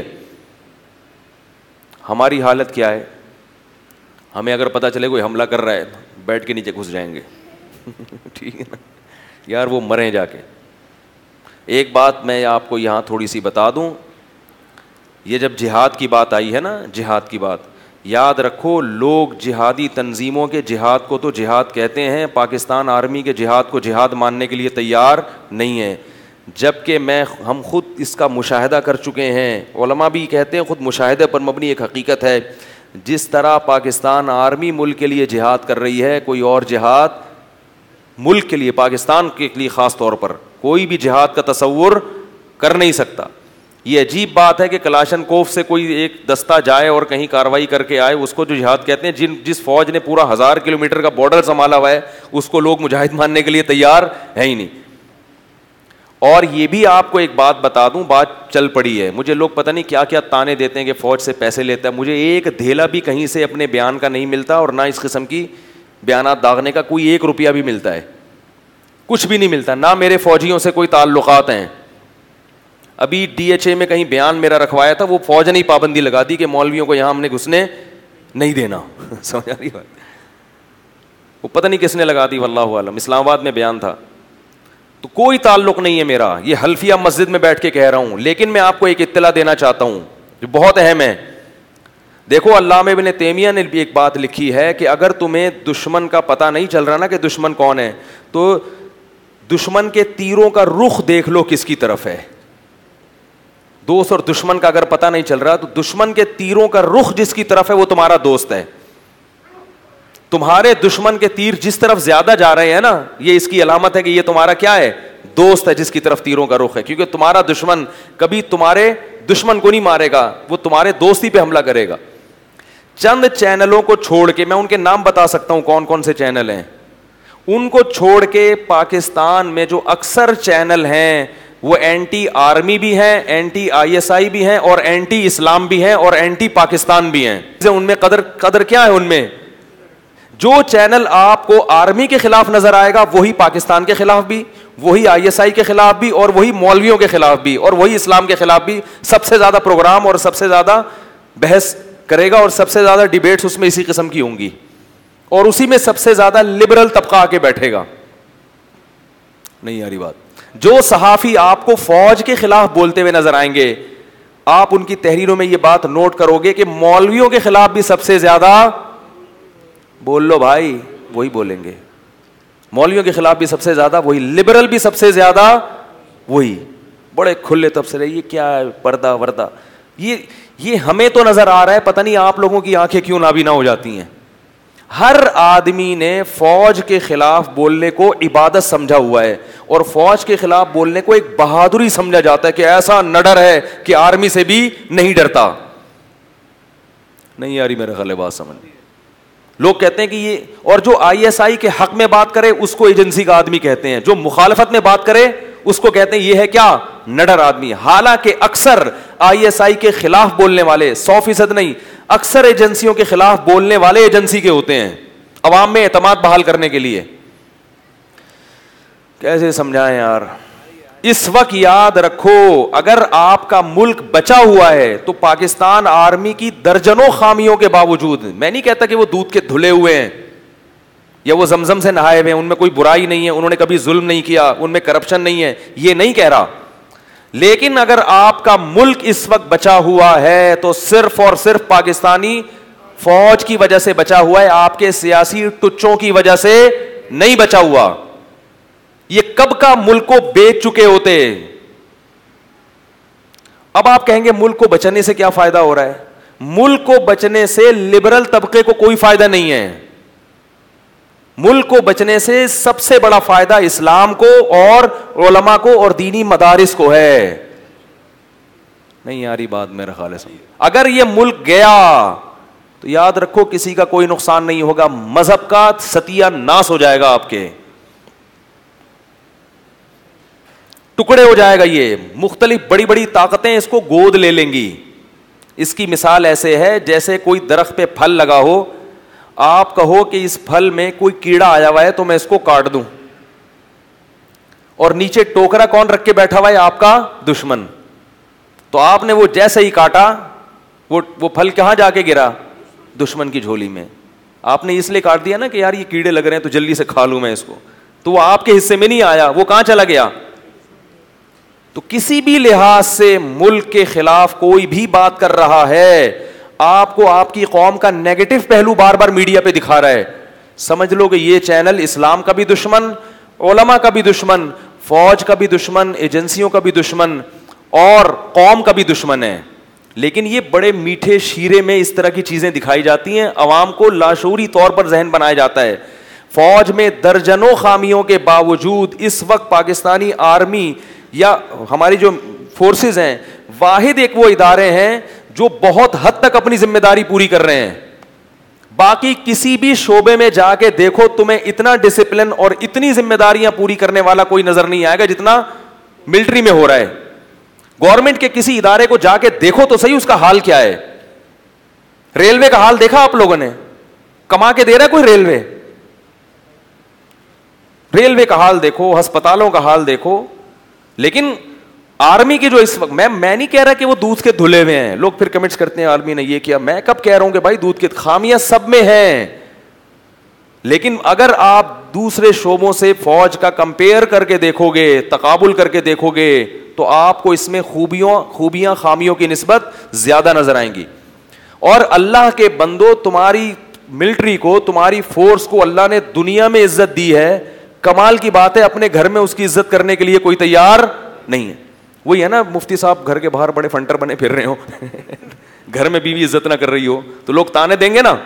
ہماری حالت کیا ہے؟ ہمیں اگر پتہ چلے کوئی حملہ کر رہا ہے بیٹھ کے نیچے گھس جائیں گے. ٹھیک ہے نا یار, وہ مریں جا کے. ایک بات میں آپ کو یہاں تھوڑی سی بتا دوں, یہ جب جہاد کی بات آئی ہے نا, جہاد کی بات, یاد رکھو لوگ جہادی تنظیموں کے جہاد کو تو جہاد کہتے ہیں, پاکستان آرمی کے جہاد کو جہاد ماننے کے لیے تیار نہیں ہیں. جبکہ ہم خود اس کا مشاہدہ کر چکے ہیں. علماء بھی کہتے ہیں خود مشاہدے پر مبنی ایک حقیقت ہے. جس طرح پاکستان آرمی ملک کے لیے جہاد کر رہی ہے, کوئی اور جہاد ملک کے لیے, پاکستان کے لیے خاص طور پر کوئی بھی جہاد کا تصور کر نہیں سکتا. یہ عجیب بات ہے کہ کلاشن کوف سے کوئی ایک دستہ جائے اور کہیں کاروائی کر کے آئے, اس کو جو جہاد کہتے ہیں, جس فوج نے پورا 1000 کلومیٹر کا بارڈر سنبھالا ہوا ہے, اس کو لوگ مجاہد ماننے کے لیے تیار ہے ہی نہیں. اور یہ بھی آپ کو ایک بات بتا دوں, بات چل پڑی ہے, مجھے لوگ پتہ نہیں کیا کیا تانے دیتے ہیں کہ فوج سے پیسے لیتا ہے. مجھے ایک دھیلا بھی کہیں سے اپنے بیان کا نہیں ملتا, اور نہ اس قسم کی بیانات داغنے کا کوئی 1 روپیہ بھی ملتا ہے, کچھ بھی نہیں ملتا. نہ میرے فوجیوں سے کوئی تعلقات ہیں. ابھی DHA میں کہیں بیان میرا رکھوایا تھا, وہ فوج نے پابندی لگا دی کہ مولویوں کو یہاں ہم نے گھسنے نہیں دینا. سمجھ آ رہی بات؟ وہ پتہ نہیں کس نے لگا دی, واللہ عالم. اسلام آباد میں بیان تھا. تو کوئی تعلق نہیں ہے میرا, یہ حلفیہ مسجد میں بیٹھ کے کہہ رہا ہوں. لیکن میں آپ کو ایک اطلاع دینا چاہتا ہوں جو بہت اہم ہے. دیکھو علامہ ابن تیمیہ نے بھی ایک بات لکھی ہے کہ اگر تمہیں دشمن کا پتہ نہیں چل رہا نا کہ دشمن کون ہے, تو دشمن کے تیروں کا رخ دیکھ لو کس کی طرف ہے. دوست اور دشمن کا اگر پتہ نہیں چل رہا تو دشمن کے تیروں کا رخ جس کی طرف ہے وہ تمہارا دوست ہے. تمہارے دشمن کے تیر جس طرف زیادہ جا رہے ہیں نا, یہ اس کی علامت ہے کہ یہ تمہارا کیا ہے, دوست ہے جس کی طرف تیروں کا رخ ہے. کیونکہ تمہارا دشمن کبھی تمہارے دشمن کو نہیں مارے گا, وہ تمہارے دوستی پہ حملہ کرے گا. چند چینلوں کو چھوڑ کے, میں ان کے نام بتا سکتا ہوں کون کون سے چینل ہیں, ان کو چھوڑ کے پاکستان میں جو اکثر چینل ہیں وہ اینٹی آرمی بھی ہیں, اینٹی آئی ایس آئی بھی ہیں, اور اینٹی اسلام بھی ہیں, اور اینٹی پاکستان بھی ہیں. ان میں قدر کیا ہے, ان میں جو چینل آپ کو آرمی کے خلاف نظر آئے گا وہی پاکستان کے خلاف بھی, وہی آئی ایس آئی کے خلاف بھی, اور وہی مولویوں کے خلاف بھی, اور وہی اسلام کے خلاف بھی سب سے زیادہ پروگرام اور سب سے زیادہ بحث کرے گا, اور سب سے زیادہ ڈیبیٹس اس میں اسی قسم کی ہوں گی, اور اسی میں سب سے زیادہ لبرل طبقہ آ کے بیٹھے گا. نہیں آ رہی بات. جو صحافی آپ کو فوج کے خلاف بولتے ہوئے نظر آئیں گے, آپ ان کی تحریروں میں یہ بات نوٹ کرو گے کہ مولویوں کے خلاف بھی سب سے زیادہ, بول لو بھائی, وہی بولیں گے. مولویوں کے خلاف بھی سب سے زیادہ وہی, لبرل بھی سب سے زیادہ وہی, بڑے کھلے تبصرے. یہ کیا ہے, پردہ وردہ, یہ ہمیں تو نظر آ رہا ہے, پتہ نہیں آپ لوگوں کی آنکھیں کیوں نابینا ہو جاتی ہیں. ہر آدمی نے فوج کے خلاف بولنے کو عبادت سمجھا ہوا ہے, اور فوج کے خلاف بولنے کو ایک بہادری سمجھا جاتا ہے کہ ایسا نڈر ہے کہ آرمی سے بھی نہیں ڈرتا. نہیں آ رہی میرے خیال بات سمجھ. لوگ کہتے ہیں کہ یہ, اور جو آئی ایس آئی کے حق میں بات کرے اس کو ایجنسی کا آدمی کہتے ہیں, جو مخالفت میں بات کرے اس کو کہتے ہیں یہ ہے کیا, نڈر آدمی. حالانکہ اکثر آئی ایس آئی کے خلاف بولنے والے, 100% نہیں, اکثر ایجنسیوں کے خلاف بولنے والے ایجنسی کے ہوتے ہیں, عوام میں اعتماد بحال کرنے کے لیے. کیسے سمجھائیں یار. اس وقت یاد رکھو, اگر آپ کا ملک بچا ہوا ہے تو پاکستان آرمی کی درجنوں خامیوں کے باوجود, میں نہیں کہتا کہ وہ دودھ کے دھلے ہوئے ہیں یا وہ زمزم سے نہائے ہوئے ہیں, ان میں کوئی برائی نہیں ہے, انہوں نے کبھی ظلم نہیں کیا, ان میں کرپشن نہیں ہے, یہ نہیں کہہ رہا. لیکن اگر آپ کا ملک اس وقت بچا ہوا ہے تو صرف اور صرف پاکستانی فوج کی وجہ سے بچا ہوا ہے, آپ کے سیاسی ٹچوں کی وجہ سے نہیں بچا ہوا. یہ کب کا ملک کو بیچ چکے ہوتے. اب آپ کہیں گے ملک کو بچنے سے کیا فائدہ ہو رہا ہے. ملک کو بچنے سے لبرل طبقے کو کوئی فائدہ نہیں ہے. ملک کو بچنے سے سب سے بڑا فائدہ اسلام کو اور علماء کو اور دینی مدارس کو ہے. نہیں یاری بات میرا خیال ہے. اگر یہ ملک گیا تو یاد رکھو کسی کا کوئی نقصان نہیں ہوگا, مذہب کا ستیہ ناس ہو جائے گا, آپ کے ٹکڑے ہو جائے گا. یہ مختلف بڑی بڑی طاقتیں اس کو گود لے لیں گی. اس کی مثال ایسے ہے جیسے کوئی درخت پہ پھل لگا ہو, آپ کہو کہ اس پھل میں کوئی کیڑا آیا ہوا ہے تو میں اس کو کاٹ دوں, اور نیچے ٹوکرا کون رکھ کے بیٹھا ہوا ہے, آپ کا دشمن. تو آپ نے وہ جیسے ہی کاٹا وہ پھل کہاں جا کے گرا, دشمن کی جھولی میں. آپ نے اس لیے کاٹ دیا نا کہ یار یہ کیڑے لگ رہے ہیں تو جلدی سے کھا لوں میں اس کو, تو وہ آپ کے حصے میں نہیں آیا, وہ کہاں چلا گیا. تو کسی بھی لحاظ سے ملک کے خلاف کوئی بھی بات کر رہا ہے, آپ کو آپ کی قوم کا نیگیٹو پہلو بار بار میڈیا پہ دکھا رہا ہے, سمجھ لو کہ یہ چینل اسلام کا بھی دشمن, علماء کا بھی دشمن, فوج کا بھی دشمن, ایجنسیوں کا بھی دشمن, اور قوم کا بھی دشمن ہے. لیکن یہ بڑے میٹھے شیرے میں اس طرح کی چیزیں دکھائی جاتی ہیں, عوام کو لاشعوری طور پر ذہن بنایا جاتا ہے. فوج میں درجنوں خامیوں کے باوجود اس وقت پاکستانی آرمی یا ہماری جو فورسز ہیں, واحد ایک وہ ادارے ہیں جو بہت حد تک اپنی ذمہ داری پوری کر رہے ہیں. باقی کسی بھی شعبے میں جا کے دیکھو, تمہیں اتنا ڈسپلن اور اتنی ذمہ داریاں پوری کرنے والا کوئی نظر نہیں آئے گا جتنا ملٹری میں ہو رہا ہے. گورنمنٹ کے کسی ادارے کو جا کے دیکھو تو صحیح اس کا حال کیا ہے. ریلوے کا حال دیکھا آپ لوگوں نے, کما کے دے رہا ہے کوئی ریلوے؟ ریلوے کا حال دیکھو, ہسپتالوں کا حال دیکھو. لیکن آرمی کی جو اس وقت, میں نہیں کہہ رہا کہ وہ دودھ کے دھلے ہوئے ہیں. لوگ پھر کمنٹس کرتے ہیں آرمی نے یہ کیا, میں کب کہہ رہا ہوں کہ بھائی دودھ کے خامیاں سب میں ہیں. لیکن اگر آپ دوسرے شعبوں سے فوج کا کمپیئر کر کے دیکھو گے, تقابل کر کے دیکھو گے, تو آپ کو اس میں خوبیاں خامیوں کی نسبت زیادہ نظر آئیں گی. اور اللہ کے بندو تمہاری ملٹری کو, تمہاری فورس کو اللہ نے دنیا میں عزت دی ہے, کمال کی بات ہے اپنے گھر میں اس کی عزت کرنے کے لیے کوئی تیار نہیں ہے. وہی ہے نا مفتی صاحب گھر کے باہر بڑے فنٹر بنے پھر رہے ہو, گھر میں بیوی عزت نہ کر رہی ہو تو لوگ تانے دیں گے نا.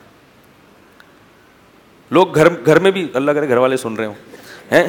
لوگ گھر میں بھی, اللہ کرے گھر والے سن رہے ہوں,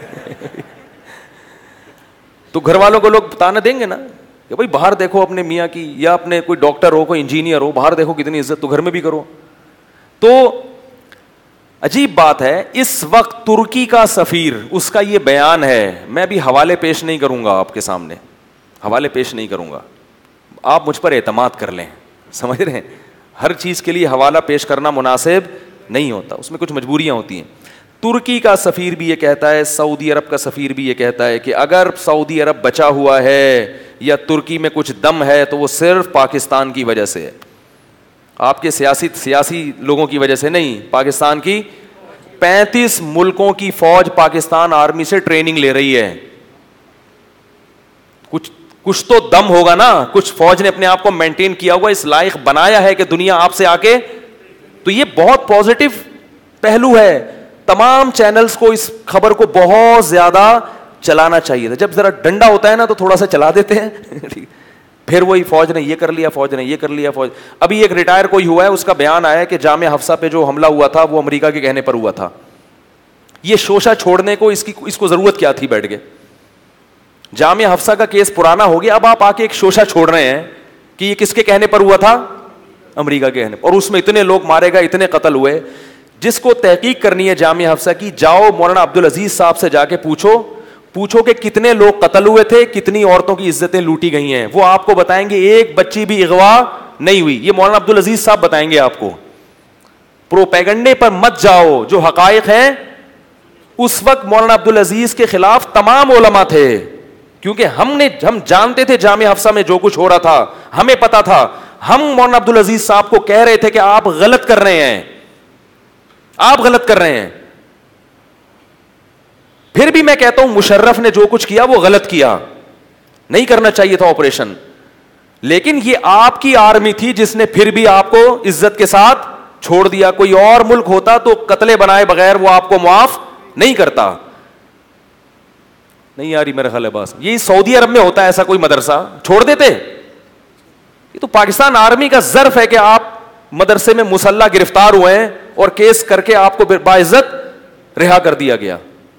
تو گھر والوں کو لوگ تانے دیں گے نا کہ بھائی باہر دیکھو اپنے میاں کی, یا اپنے کوئی ڈاکٹر ہو, کوئی انجینئر ہو, باہر دیکھو کتنی عزت, تو گھر میں بھی کرو. تو عجیب بات ہے, اس وقت ترکی کا سفیر, اس کا یہ بیان ہے, میں بھی حوالے پیش نہیں کروں گا آپ کے سامنے, حوالے پیش نہیں کروں گا, آپ مجھ پر اعتماد کر لیں. سمجھ رہے ہیں, ہر چیز کے لیے حوالہ پیش کرنا مناسب نہیں ہوتا, اس میں کچھ مجبوریاں ہوتی ہیں. ترکی کا سفیر بھی یہ کہتا ہے, سعودی عرب کا سفیر بھی یہ کہتا ہے کہ اگر سعودی عرب بچا ہوا ہے یا ترکی میں کچھ دم ہے تو وہ صرف پاکستان کی وجہ سے ہے, آپ کے سیاسی لوگوں کی وجہ سے نہیں. پاکستان کی 35 ملکوں کی فوج پاکستان آرمی سے ٹریننگ لے رہی ہے. کچھ تو دم ہوگا نا, کچھ فوج نے اپنے آپ کو مینٹین کیا ہوا, اس لائق بنایا ہے کہ دنیا آپ سے آ کے, تو یہ بہت پازیٹو پہلو ہے. تمام چینلز کو اس خبر کو بہت زیادہ چلانا چاہیے تھا. جب ذرا ڈنڈا ہوتا ہے نا تو تھوڑا سا چلا دیتے ہیں, پھر وہی فوج نے یہ کر لیا, فوج نے یہ کر لیا, فوج. ابھی ایک ریٹائر کوئی ہوا ہے, اس کا بیان آیا ہے کہ جامعہ حفصہ پہ جو حملہ ہوا تھا وہ امریکہ کے کہنے پر ہوا تھا. یہ شوشہ چھوڑنے کو اس کو ضرورت کیا تھی بیٹھ کے؟ جامعہ حفصہ کا کیس پرانا ہو گیا, اب آپ آ کے ایک شوشہ چھوڑ رہے ہیں کہ یہ کس کے کہنے پر ہوا تھا؟ امریکہ کے کہنے پر, اور اس میں اتنے لوگ مارے گئے, اتنے قتل ہوئے. جس کو تحقیق کرنی ہے جامعہ حفصہ کی, جاؤ مولانا عبدالعزیز صاحب سے جا کے پوچھو کہ کتنے لوگ قتل ہوئے تھے, کتنی عورتوں کی عزتیں لوٹی گئی ہیں. وہ آپ کو بتائیں گے, ایک بچی بھی اغوا نہیں ہوئی. یہ مولانا عبدالعزیز صاحب بتائیں گے آپ کو. پروپیگنڈے پر مت جاؤ, جو حقائق ہیں. اس وقت مولانا عبدالعزیز کے خلاف تمام علماء تھے, کیونکہ ہم جانتے تھے جامعہ حفصہ میں جو کچھ ہو رہا تھا, ہمیں پتا تھا. ہم مولانا عبدالعزیز صاحب کو کہہ رہے تھے کہ آپ غلط کر رہے ہیں, آپ غلط کر رہے ہیں. پھر بھی میں کہتا ہوں مشرف نے جو کچھ کیا وہ غلط کیا, نہیں کرنا چاہیے تھا آپریشن. لیکن یہ آپ کی آرمی تھی جس نے پھر بھی آپ کو عزت کے ساتھ چھوڑ دیا. کوئی اور ملک ہوتا تو قتلے بنائے بغیر وہ آپ کو معاف نہیں کرتا. نہیں یاری میرا خیال ہے بس یہی سعودی عرب میں ہوتا ہے, ایسا کوئی مدرسہ چھوڑ دیتے. یہ تو پاکستان آرمی کا ظرف ہے کہ آپ مدرسے میں مسلح گرفتار ہوئے ہیں اور کیس کر کے آپ کو باعزت رہا کر دیا گیا.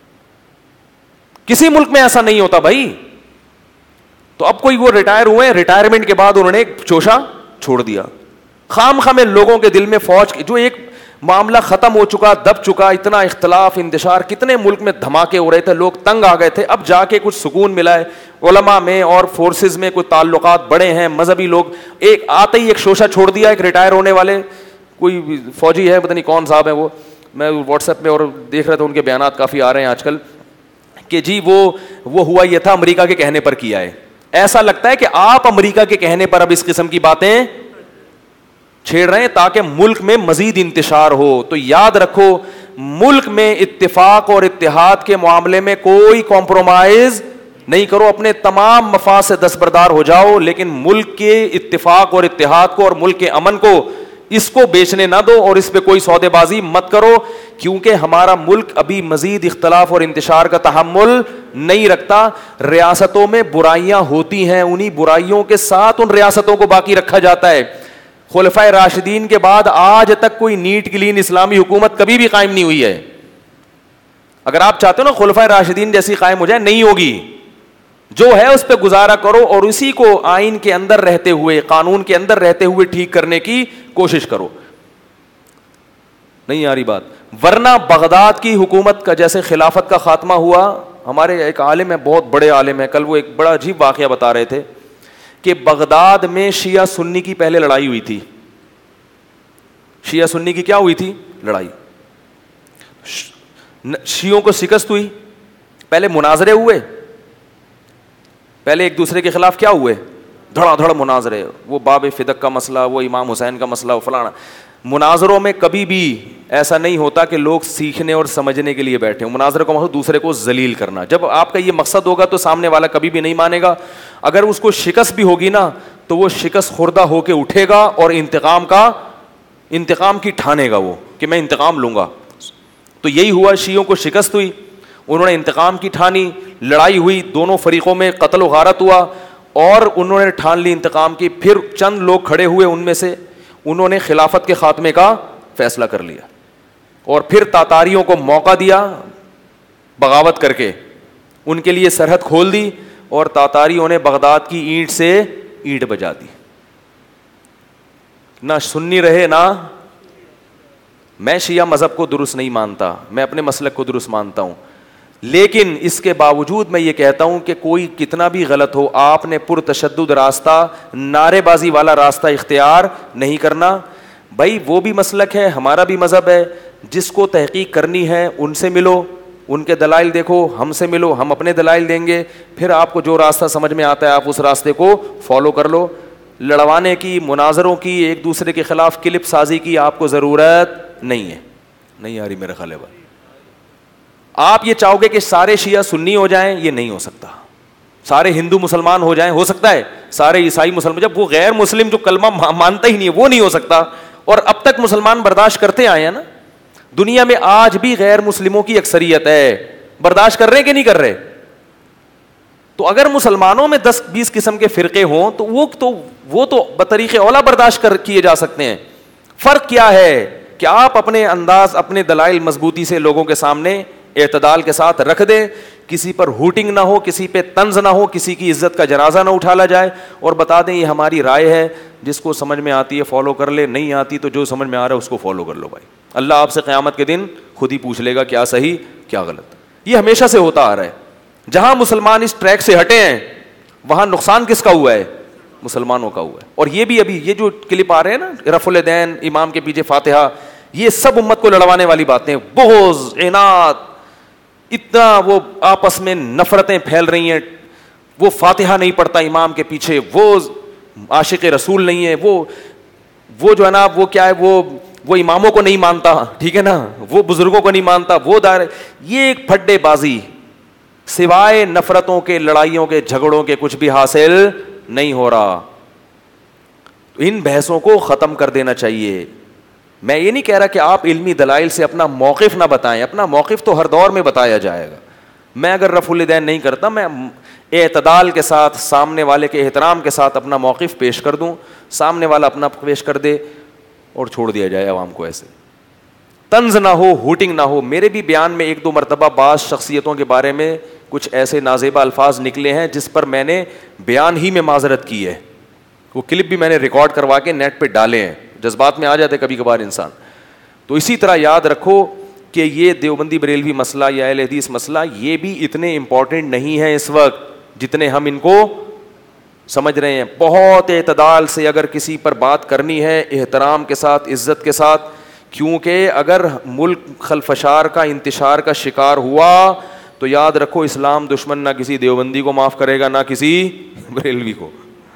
کسی ملک میں ایسا نہیں ہوتا بھائی. تو اب کوئی وہ ریٹائر ہوئے, ریٹائرمنٹ کے بعد انہوں نے ایک شوشہ چھوڑ دیا. خام خام لوگوں کے دل میں فوج جو ایک معاملہ ختم ہو چکا, دب چکا, اتنا اختلاف انتشار, کتنے ملک میں دھماکے ہو رہے تھے, لوگ تنگ آ گئے تھے. اب جا کے کچھ سکون ملا ہے. علماء میں اور فورسز میں کوئی تعلقات بڑے ہیں, مذہبی لوگ, ایک آتے ہی ایک شوشہ چھوڑ دیا. ایک ریٹائر ہونے والے کوئی فوجی ہے, پتہ نہیں کون صاحب ہے وہ, میں واٹس ایپ میں اور دیکھ رہا تھا, ان کے بیانات کافی آ رہے ہیں آج کل کہ جی وہ ہوا یہ تھا, امریکہ کے کہنے پر کیا ہے. ایسا لگتا ہے کہ آپ امریکہ کے کہنے پر اب اس قسم کی باتیں چھیڑ رہے ہیں تاکہ ملک میں مزید انتشار ہو. تو یاد رکھو, ملک میں اتفاق اور اتحاد کے معاملے میں کوئی کمپرومائز نہیں کرو. اپنے تمام مفاد سے دستبردار ہو جاؤ, لیکن ملک کے اتفاق اور اتحاد کو اور ملک کے امن کو اس کو بیچنے نہ دو, اور اس پہ کوئی سودے بازی مت کرو, کیونکہ ہمارا ملک ابھی مزید اختلاف اور انتشار کا تحمل نہیں رکھتا. ریاستوں میں برائیاں ہوتی ہیں, انہی برائیوں کے ساتھ ان ریاستوں کو باقی رکھا جاتا ہے. خلفائے راشدین کے بعد آج تک کوئی نیٹ کلین اسلامی حکومت کبھی بھی قائم نہیں ہوئی ہے. اگر آپ چاہتے ہو نا خلفائے راشدین جیسی قائم ہو جائے, نہیں ہوگی. جو ہے اس پہ گزارا کرو اور اسی کو آئین کے اندر رہتے ہوئے, قانون کے اندر رہتے ہوئے ٹھیک کرنے کی کوشش کرو. نہیں آ رہی بات. ورنہ بغداد کی حکومت کا جیسے خلافت کا خاتمہ ہوا, ہمارے ایک عالم ہے, بہت بڑے عالم ہیں, کل وہ ایک بڑا عجیب واقعہ بتا رہے تھے کہ بغداد میں شیعہ سنی کی پہلے لڑائی ہوئی تھی. شیعہ سنی کی کیا ہوئی تھی؟ لڑائی. شیعوں کو شکست ہوئی, پہلے مناظرے ہوئے, پہلے ایک دوسرے کے خلاف کیا ہوئے, دھڑا دھڑ مناظرے, وہ باب فدق کا مسئلہ, وہ امام حسین کا مسئلہ, وہ فلانا. مناظروں میں کبھی بھی ایسا نہیں ہوتا کہ لوگ سیکھنے اور سمجھنے کے لیے بیٹھے ہوں. مناظرے کا مقصد دوسرے کو ذلیل کرنا. جب آپ کا یہ مقصد ہوگا تو سامنے والا کبھی بھی نہیں مانے گا. اگر اس کو شکست بھی ہوگی نا تو وہ شکست خوردہ ہو کے اٹھے گا اور انتقام کی ٹھانے گا وہ کہ میں انتقام لوں گا. تو یہی ہوا, شیعوں کو شکست ہوئی, انہوں نے انتقام کی ٹھانی, لڑائی ہوئی, دونوں فریقوں میں قتل و غارت ہوا اور انہوں نے ٹھان لی انتقام کی. پھر چند لوگ کھڑے ہوئے, ان میں سے انہوں نے خلافت کے خاتمے کا فیصلہ کر لیا اور پھر تاتاریوں کو موقع دیا بغاوت کر کے, ان کے لیے سرحد کھول دی اور تاتاریوں نے بغداد کی اینٹ سے اینٹ بجا دی. نہ سنی رہے نہ. میں شیعہ مذہب کو درست نہیں مانتا, میں اپنے مسلک کو درست مانتا ہوں, لیکن اس کے باوجود میں یہ کہتا ہوں کہ کوئی کتنا بھی غلط ہو, آپ نے پرتشدد راستہ, نعرے بازی والا راستہ اختیار نہیں کرنا. بھائی وہ بھی مسلک ہے, ہمارا بھی مذہب ہے, جس کو تحقیق کرنی ہے ان سے ملو, ان کے دلائل دیکھو, ہم سے ملو, ہم اپنے دلائل دیں گے, پھر آپ کو جو راستہ سمجھ میں آتا ہے آپ اس راستے کو فالو کر لو. لڑوانے کی, مناظروں کی, ایک دوسرے کے خلاف کلپ سازی کی آپ کو ضرورت نہیں ہے. نہیں آ رہی میرا خیال ہے بھائی. آپ یہ چاہو گے کہ سارے شیعہ سنی ہو جائیں, یہ نہیں ہو سکتا. سارے ہندو مسلمان ہو جائیں, ہو سکتا ہے. سارے عیسائی مسلمان, جب وہ غیر مسلم جو کلمہ مانتا ہی نہیں ہے وہ نہیں ہو سکتا. اور اب تک مسلمان برداشت کرتے آئے ہیں نا. دنیا میں آج بھی غیر مسلموں کی اکثریت ہے, برداشت کر رہے کہ نہیں کر رہے. تو اگر مسلمانوں میں 10-20 قسم کے فرقے ہوں تو وہ تو بطریق اولا برداشت کیے جا سکتے ہیں. فرق کیا ہے کہ آپ اپنے انداز, اپنے دلائل مضبوطی سے لوگوں کے سامنے اعتدال کے ساتھ رکھ دیں, کسی پر ہوٹنگ نہ ہو, کسی پہ طنز نہ ہو, کسی کی عزت کا جنازہ نہ اٹھالا جائے, اور بتا دیں یہ ہماری رائے ہے, جس کو سمجھ میں آتی ہے فالو کر لے, نہیں آتی تو جو سمجھ میں آ رہا ہے اس کو فالو کر لو. بھائی اللہ آپ سے قیامت کے دن خود ہی پوچھ لے گا کیا صحیح کیا غلط. یہ ہمیشہ سے ہوتا آ رہا ہے. جہاں مسلمان اس ٹریک سے ہٹے ہیں وہاں نقصان کس کا ہوا ہے؟ مسلمانوں کا ہوا ہے. اور یہ بھی ابھی یہ جو کلپ آ رہے ہیں نا, رفع الیدین, امام کے پیچھے فاتحہ, یہ سب امت کو لڑوانے والی باتیں. بغض, عناد, اتنا وہ آپس میں نفرتیں پھیل رہی ہیں. وہ فاتحہ نہیں پڑھتا امام کے پیچھے, وہ عاشق رسول نہیں ہے, وہ جو ہے نا وہ کیا ہے, وہ اماموں کو نہیں مانتا, ٹھیک ہے نا, وہ بزرگوں کو نہیں مانتا, وہ یہ ایک پھڈے بازی, سوائے نفرتوں کے, لڑائیوں کے, جھگڑوں کے کچھ بھی حاصل نہیں ہو رہا. ان بحثوں کو ختم کر دینا چاہیے. میں یہ نہیں کہہ رہا کہ آپ علمی دلائل سے اپنا موقف نہ بتائیں, اپنا موقف تو ہر دور میں بتایا جائے گا. میں اگر رفع الیدین نہیں کرتا, میں اعتدال کے ساتھ, سامنے والے کے احترام کے ساتھ اپنا موقف پیش کر دوں, سامنے والا اپنا پیش کر دے اور چھوڑ دیا جائے عوام کو. ایسے طنز نہ ہو, ہوٹنگ نہ ہو. میرے بھی بیان میں 1-2 مرتبہ بعض شخصیتوں کے بارے میں کچھ ایسے نازیبہ الفاظ نکلے ہیں جس پر میں نے بیان ہی میں معذرت کی ہے. وہ کلپ بھی میں نے ریکارڈ کروا کے نیٹ پہ ڈالے ہیں, جذبات میں آ جاتے کبھی کبھار انسان. تو اسی طرح یاد رکھو کہ یہ دیوبندی بریلوی مسئلہ یا اہل حدیث مسئلہ یہ بھی اتنے امپورٹنٹ نہیں ہے اس وقت جتنے ہم ان کو سمجھ رہے ہیں. بہت اعتدال سے اگر کسی پر بات کرنی ہے, احترام کے ساتھ, عزت کے ساتھ, کیونکہ اگر ملک خلفشار کا, انتشار کا شکار ہوا تو یاد رکھو اسلام دشمن نہ کسی دیوبندی کو معاف کرے گا نہ کسی بریلوی کو.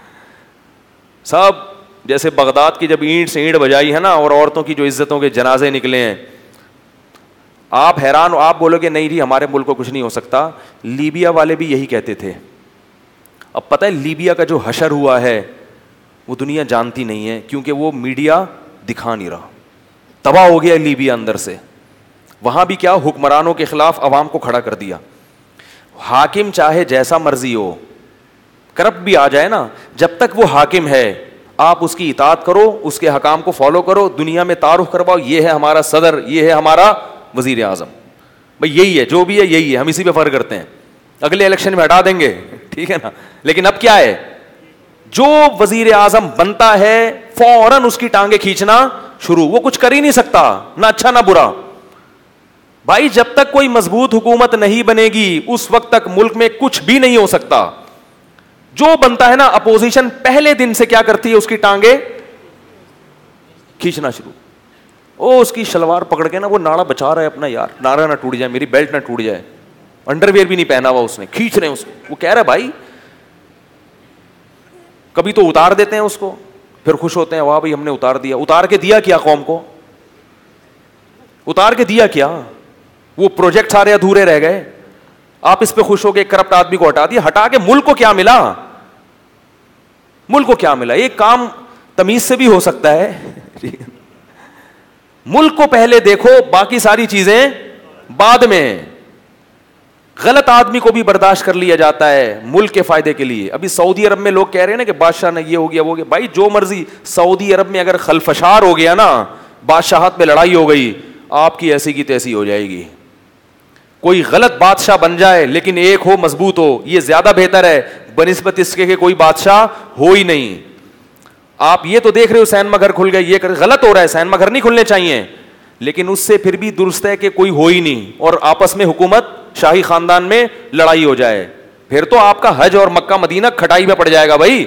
سب جیسے بغداد کی جب اینٹ سے اینٹ بجائی ہے نا, اور عورتوں کی جو عزتوں کے جنازے نکلے ہیں, آپ حیران ہو, آپ بولو گے نہیں جی ہمارے ملک کو کچھ نہیں ہو سکتا. لیبیا والے بھی یہی کہتے تھے. اب پتہ ہے لیبیا کا جو حشر ہوا ہے وہ دنیا جانتی نہیں ہے, کیونکہ وہ میڈیا دکھا نہیں رہا. تباہ ہو گیا لیبیا اندر سے. وہاں بھی کیا, حکمرانوں کے خلاف عوام کو کھڑا کر دیا. حاکم چاہے جیسا مرضی ہو, کرپٹ بھی آ جائے نا, جب تک وہ حاکم ہے آپ اس کی اطاعت کرو, اس کے حکام کو فالو کرو, دنیا میں تعارف کرواؤ یہ ہے ہمارا صدر, یہ ہے ہمارا وزیر اعظم. بھائی یہی ہے, جو بھی ہے یہی ہے, ہم اسی پہ فرق کرتے ہیں. اگلے الیکشن میں ہٹا دیں گے, ٹھیک ہے نا, لیکن اب کیا ہے, جو وزیر اعظم بنتا ہے فوراً اس کی ٹانگیں کھینچنا شروع. وہ کچھ کر ہی نہیں سکتا, نہ اچھا نہ برا. بھائی جب تک کوئی مضبوط حکومت نہیں بنے گی اس وقت تک ملک میں کچھ بھی نہیں ہو سکتا. جو بنتا ہے نا اپوزیشن پہلے دن سے کیا کرتی ہے, اس کی ٹانگیں کھینچنا شروع. اس کی شلوار پکڑ کے نا, وہ ناڑا بچا رہا ہے اپنا, یار ناڑا نہ ٹوٹ جائے, میری بیلٹ نہ ٹوٹ جائے, انڈر ویئر بھی نہیں پہنا ہوا اس نے, کھینچ رہے ہیں اس کو. وہ کہہ رہا ہے بھائی, کبھی تو اتار دیتے ہیں اس کو, پھر خوش ہوتے ہیں واہ بھائی ہم نے اتار دیا. اتار کے دیا کیا قوم کو؟ اتار کے دیا کیا؟ وہ پروجیکٹ سارے ادھورے رہ گئے. آپ اس پہ خوش ہو کے کرپٹ آدمی کو ہٹا دیا. ہٹا کے ملک کو کیا ملا؟ ملک کو کیا ملا؟ ایک کام تمیز سے بھی ہو سکتا ہے. ملک کو پہلے دیکھو, باقی ساری چیزیں بعد میں. غلط آدمی کو بھی برداشت کر لیا جاتا ہے ملک کے فائدے کے لیے. ابھی سعودی عرب میں لوگ کہہ رہے ہیں نا کہ بادشاہ نے یہ ہو گیا وہ ہو گیا. بھائی جو مرضی, سعودی عرب میں اگر خلفشار ہو گیا نا, بادشاہت میں لڑائی ہو گئی, آپ کی ایسی کی تیسی ہو جائے گی. کوئی غلط بادشاہ بن جائے لیکن ایک ہو مضبوط ہو, یہ زیادہ بہتر ہے بنسبت اس کے کہ کوئی بادشاہ ہو ہی نہیں. آپ یہ تو دیکھ رہے ہو سینما گھر کھل گئے, یہ غلط ہو رہا ہے, سینما گھر نہیں کھلنے چاہیے, لیکن اس سے پھر بھی درست ہے کہ کوئی ہو ہی نہیں اور آپس میں حکومت شاہی خاندان میں لڑائی ہو جائے. پھر تو آپ کا حج اور مکہ مدینہ کھٹائی میں پڑ جائے گا بھائی.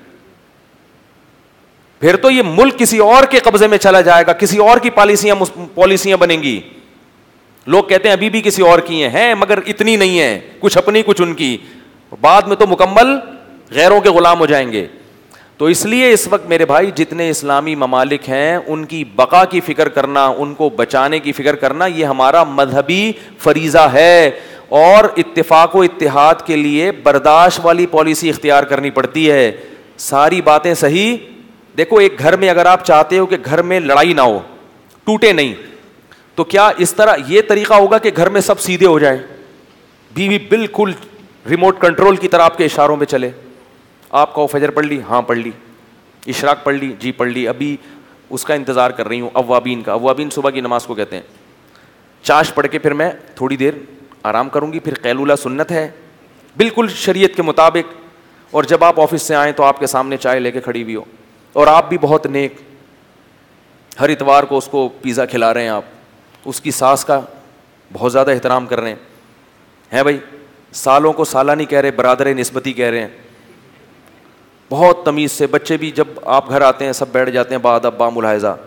پھر تو یہ ملک کسی اور کے قبضے میں چلا جائے گا, کسی اور کی پالیسیاں بنیں گی. لوگ کہتے ہیں ابھی بھی کسی اور کی ہیں مگر اتنی نہیں ہے, کچھ اپنی کچھ ان کی, بعد میں تو مکمل غیروں کے غلام ہو جائیں گے. تو اس لیے اس وقت میرے بھائی جتنے اسلامی ممالک ہیں ان کی بقا کی فکر کرنا, ان کو بچانے کی فکر کرنا, یہ ہمارا مذہبی فریضہ ہے. اور اتفاق و اتحاد کے لیے برداشت والی پالیسی اختیار کرنی پڑتی ہے. ساری باتیں صحیح. دیکھو ایک گھر میں اگر آپ چاہتے ہو کہ گھر میں لڑائی نہ ہو, ٹوٹے نہیں, تو کیا اس طرح یہ طریقہ ہوگا کہ گھر میں سب سیدھے ہو جائیں, بیوی بالکل ریموٹ کنٹرول کی طرح آپ کے اشاروں پہ چلے؟ آپ کہو فجر پڑھ لی, ہاں پڑھ لی. اشراق پڑھ لی, جی پڑھ لی, ابھی اس کا انتظار کر رہی ہوں اوابین کا. اوابین صبح کی نماز کو کہتے ہیں. چاش پڑھ کے پھر میں تھوڑی دیر آرام کروں گی, پھر قیلولہ سنت ہے بالکل شریعت کے مطابق. اور جب آپ آفس سے آئیں تو آپ کے سامنے چائے لے کے کھڑی ہوئی ہو, اور آپ بھی بہت نیک, ہر اتوار کو اس کو پیزا کھلا رہے ہیں, آپ اس کی ساس کا بہت زیادہ احترام کر رہے ہیں بھائی. سالوں کو سالہ نہیں کہہ رہے, برادر نسبتی کہہ رہے ہیں, بہت تمیز سے. بچے بھی جب آپ گھر آتے ہیں سب بیٹھ جاتے ہیں بادب با ملاحظہ.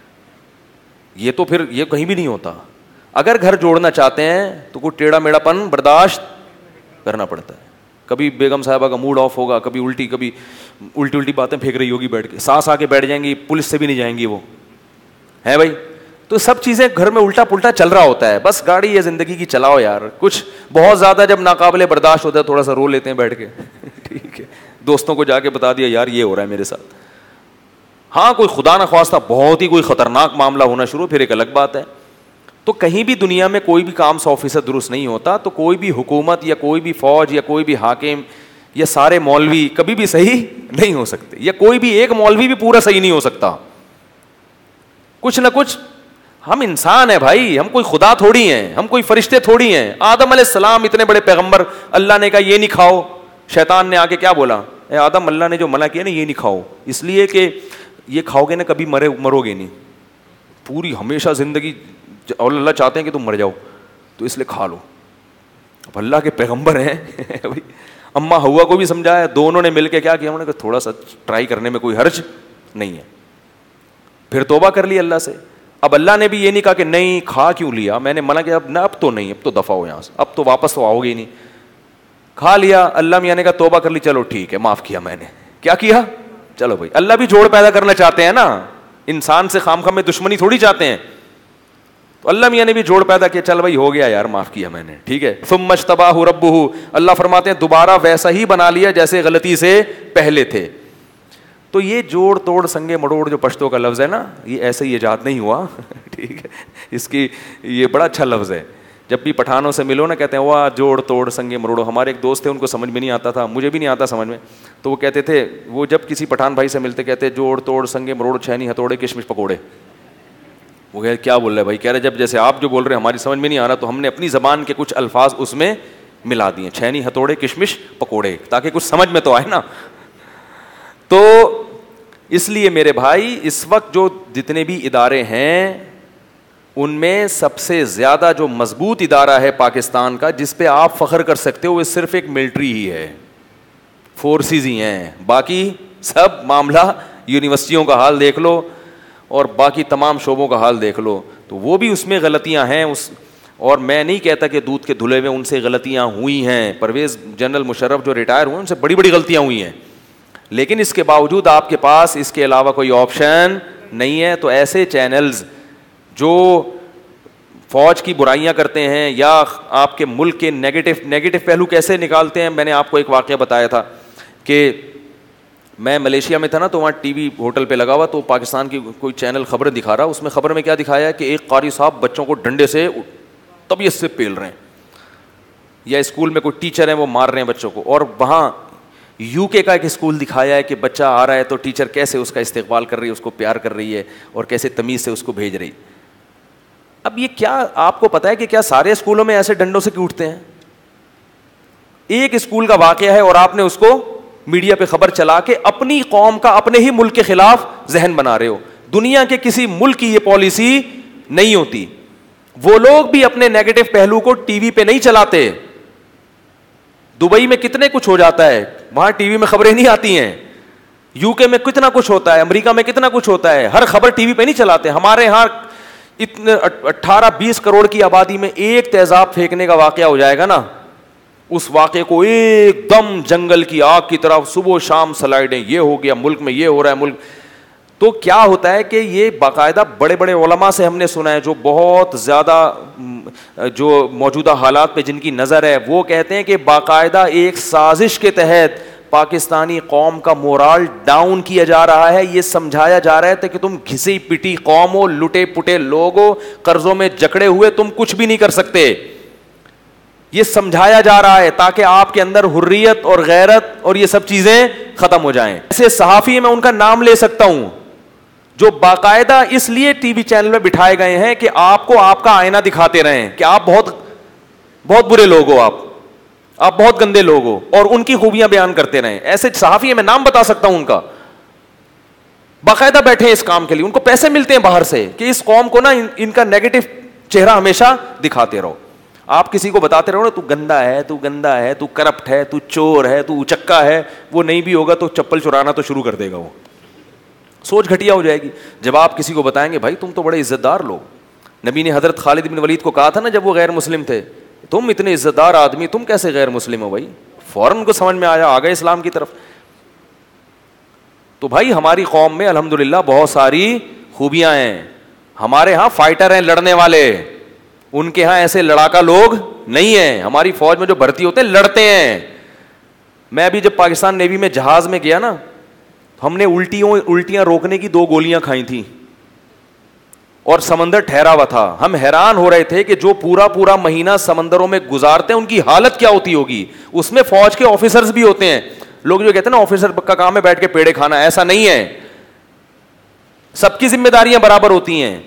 یہ تو پھر یہ کہیں بھی نہیں ہوتا. اگر گھر جوڑنا چاہتے ہیں تو کوئی ٹیڑھا میڑھا پن برداشت کرنا پڑتا ہے. کبھی بیگم صاحبہ کا موڈ آف ہوگا, کبھی الٹی باتیں پھینک رہی ہوگی بیٹھ کے, سانس آ کے بیٹھ جائیں گی, پولیس سے بھی نہیں جائیں گی وہ, ہے بھائی. تو سب چیزیں گھر میں الٹا پلٹا چل رہا ہوتا ہے. بس گاڑی یہ زندگی کی چلاؤ یار. کچھ بہت زیادہ جب ناقابل برداشت ہوتا ہے تھوڑا سا رو لیتے ہیں بیٹھ کے, ٹھیک ہے, دوستوں کو جا کے بتا دیا یار یہ ہو رہا ہے میرے ساتھ. ہاں کوئی خدا نہ خواستہ بہت ہی کوئی خطرناک معاملہ ہونا شروع, پھر ایک الگ بات ہے. تو کہیں بھی دنیا میں کوئی بھی کام 100% درست نہیں ہوتا. تو کوئی بھی حکومت یا کوئی بھی فوج یا کوئی بھی حاکم یا سارے مولوی کبھی بھی صحیح نہیں ہو سکتے, یا کوئی بھی ایک مولوی بھی پورا صحیح نہیں ہو سکتا. کچھ نہ کچھ, ہم انسان ہیں بھائی, ہم کوئی خدا تھوڑی ہیں, ہم کوئی فرشتے تھوڑی ہیں. آدم علیہ السلام اتنے بڑے پیغمبر, اللہ نے کہا یہ نہیں کھاؤ, شیطان نے آ کے کیا بولا, اے آدم اللہ نے جو منع کیا نا یہ نہیں کھاؤ, اس لیے کہ یہ کھاؤ گے نا کبھی مرو گے نہیں, پوری ہمیشہ زندگی, اور اللہ چاہتے ہیں کہ تم مر جاؤ تو اس لیے کھا لو. اب اللہ کے پیغمبر ہیں بھائی. اماں ہوا کو بھی سمجھایا, دونوں نے مل کے کیا کیا, انہوں نے کہا تھوڑا سا ٹرائی کرنے میں کوئی حرج نہیں ہے. پھر توبہ کر لی اللہ سے. اب اللہ نے بھی یہ نہیں کہا کہ نہیں کھا کیوں لیا, میں نے منع کیا, اب نہ اب تو نہیں, اب تو دفع ہو یہاں سے, اب تو واپس تو آؤ گے ہی نہیں. کھا لیا, اللہ میاں نے کہا توبہ کر لی, چلو ٹھیک ہے معاف کیا میں نے. کیا کیا, چلو بھائی. اللہ بھی جوڑ پیدا کرنا چاہتے ہیں نا, انسان سے خامخواہ میں دشمنی تھوڑی چاہتے ہیں. تو اللہ میاں نے بھی جوڑ پیدا کیا, چل بھائی ہو گیا یار معاف کیا میں نے, ٹھیک ہے. ثم اجتباہ ربہ, اللہ فرماتے ہیں دوبارہ ویسا ہی بنا لیا جیسے غلطی سے پہلے تھے. تو یہ جوڑ توڑ سنگے مڑوڑ جو پشتو کا لفظ ہے نا, یہ ایسے ہی ایجاد نہیں ہوا, ٹھیک ہے. اس کی یہ بڑا اچھا لفظ ہے. جب بھی پٹھانوں سے ملو نا کہتے ہیں واہ جوڑ توڑ سنگے مروڑو. ہمارے ایک دوست تھے, ان کو سمجھ میں نہیں آتا تھا, مجھے بھی نہیں آتا سمجھ میں, تو وہ کہتے تھے, وہ جب کسی پٹھان بھائی سے ملتے کہتے جوڑ توڑ سنگے مروڑ چھینی ہتھوڑے کشمش پکوڑے. وہ کہہ کیا بول رہے بھائی, کہہ رہے جب جیسے آپ جو بول رہے ہیں ہماری سمجھ میں نہیں آ رہا, تو ہم نے اپنی زبان کے کچھ الفاظ اس میں ملا دیے, چھینی ہتھوڑے کشمش پکوڑے, تاکہ کچھ سمجھ میں تو آئے نا. تو اس لیے میرے بھائی اس وقت جو جتنے بھی ادارے ہیں ان میں سب سے زیادہ جو مضبوط ادارہ ہے پاکستان کا, جس پہ آپ فخر کر سکتے ہو, وہ صرف ایک ملٹری ہی ہے, فورسز ہی ہیں. باقی سب معاملہ یونیورسٹیوں کا حال دیکھ لو اور باقی تمام شعبوں کا حال دیکھ لو, تو وہ بھی اس میں غلطیاں ہیں. اور میں نہیں کہتا کہ دودھ کے دھلے میں ان سے غلطیاں ہوئی ہیں. پرویز جنرل مشرف جو ریٹائر ہوئے ان سے بڑی بڑی غلطیاں ہوئی ہیں, لیکن اس کے باوجود آپ کے پاس اس کے علاوہ کوئی آپشن نہیں ہے. تو ایسے چینلز جو فوج کی برائیاں کرتے ہیں یا آپ کے ملک کے نیگیٹو پہلو کیسے نکالتے ہیں, میں نے آپ کو ایک واقعہ بتایا تھا کہ میں ملیشیا میں تھا نا, تو وہاں ٹی وی ہوٹل پہ لگا ہوا, تو پاکستان کی کوئی چینل خبر دکھا رہا, اس میں خبر میں کیا دکھایا ہے کہ ایک قاری صاحب بچوں کو ڈنڈے سے طبیعت سے پیل رہے ہیں, یا اسکول میں کوئی ٹیچر ہیں وہ مار رہے ہیں بچوں کو. اور وہاں یو کے کا ایک اسکول دکھایا ہے کہ بچہ آ رہا ہے تو ٹیچر کیسے اس کا استقبال کر رہی ہے, اس کو پیار کر رہی ہے اور کیسے تمیز سے اس کو بھیج رہی. اب یہ کیا آپ کو پتا ہے کہ کیا سارے اسکولوں میں ایسے ڈنڈوں سے کیوں اٹھتے ہیں؟ ایک اسکول کا واقعہ ہے اور آپ نے اس کو میڈیا پہ خبر چلا کے اپنی قوم کا, اپنے ہی ملک کے خلاف ذہن بنا رہے ہو. دنیا کے کسی ملک کی یہ پالیسی نہیں ہوتی. وہ لوگ بھی اپنے نیگیٹو پہلو کو ٹی وی پہ نہیں چلاتے. دبئی میں کتنے کچھ ہو جاتا ہے, وہاں ٹی وی میں خبریں نہیں آتی ہیں. یو کے میں کتنا کچھ ہوتا ہے, امریکہ میں کتنا کچھ ہوتا ہے, ہر خبر ٹی وی پہ نہیں چلاتے. ہمارے یہاں اتنے 18-20 کروڑ کی آبادی میں ایک تیزاب پھینکنے کا واقعہ ہو جائے گا نا, اس واقعے کو ایک دم جنگل کی آگ کی طرف صبح و شام سلائڈیں, یہ ہو گیا ملک میں, یہ ہو رہا ہے ملک. تو کیا ہوتا ہے کہ یہ باقاعدہ بڑے بڑے علماء سے ہم نے سنا ہے جو بہت زیادہ جو موجودہ حالات پہ جن کی نظر ہے, وہ کہتے ہیں کہ باقاعدہ ایک سازش کے تحت پاکستانی قوم کا مورال ڈاؤن کیا جا رہا ہے. یہ سمجھایا جا رہا ہے کہ تم گھسی پٹی قوم ہو, لٹے پٹے لوگ ہو, قرضوں میں جکڑے ہوئے, تم کچھ بھی نہیں کر سکتے. یہ سمجھایا جا رہا ہے تاکہ آپ کے اندر حریت اور غیرت اور یہ سب چیزیں ختم ہو جائیں. ایسے صحافی میں ان کا نام لے سکتا ہوں جو باقاعدہ اس لیے ٹی وی چینل میں بٹھائے گئے ہیں کہ آپ کو آپ کا آئینہ دکھاتے رہیں کہ آپ بہت بہت برے لوگ ہو, آپ بہت گندے لوگ ہو, اور ان کی خوبیاں بیان کرتے رہیں. ایسے صحافی میں نام بتا سکتا ہوں ان کا, باقاعدہ بیٹھے ہیں اس کام کے لیے, ان کو پیسے ملتے ہیں باہر سے کہ اس قوم کو نا ان کا نیگیٹو چہرہ ہمیشہ دکھاتے رہو. آپ کسی کو بتاتے رہو نا تو گندا ہے, تو گندا ہے, تو کرپٹ ہے, تو چور ہے, تو اچکا ہے, وہ نہیں بھی ہوگا تو چپل چرانا تو شروع کر دے گا. وہ سوچ گھٹیا ہو جائے گی. جب آپ کسی کو بتائیں گے بھائی تم تو بڑے عزت دار لوگ, نبی نے حضرت خالد بن ولید کو کہا تھا نا جب وہ غیر مسلم تھے, تم اتنے عزت دار آدمی, تم کیسے غیر مسلم ہو بھائی؟ فوراً کو سمجھ میں آ گئے اسلام کی طرف. تو بھائی ہماری قوم میں الحمدللہ بہت ساری خوبیاں ہیں. ہمارے ہاں فائٹر ہیں, لڑنے والے, ان کے ہاں ایسے لڑاکا لوگ نہیں ہیں. ہماری فوج میں جو بھرتی ہوتے ہیں لڑتے ہیں. میں ابھی جب پاکستان نیوی میں جہاز میں گیا نا, ہم نے الٹیاں روکنے کی 2 گولیاں کھائی تھیں اور سمندر ٹھہرا ہوا تھا. ہم حیران ہو رہے تھے کہ جو پورا مہینہ سمندروں میں گزارتے ہیں ان کی حالت کیا ہوتی ہوگی. اس میں فوج کے آفیسرز بھی ہوتے ہیں. لوگ جو کہتے ہیں نا آفیسر کا کام ہے بیٹھ کے پیڑے کھانا, ایسا نہیں ہے. سب کی ذمہ داریاں برابر ہوتی ہیں.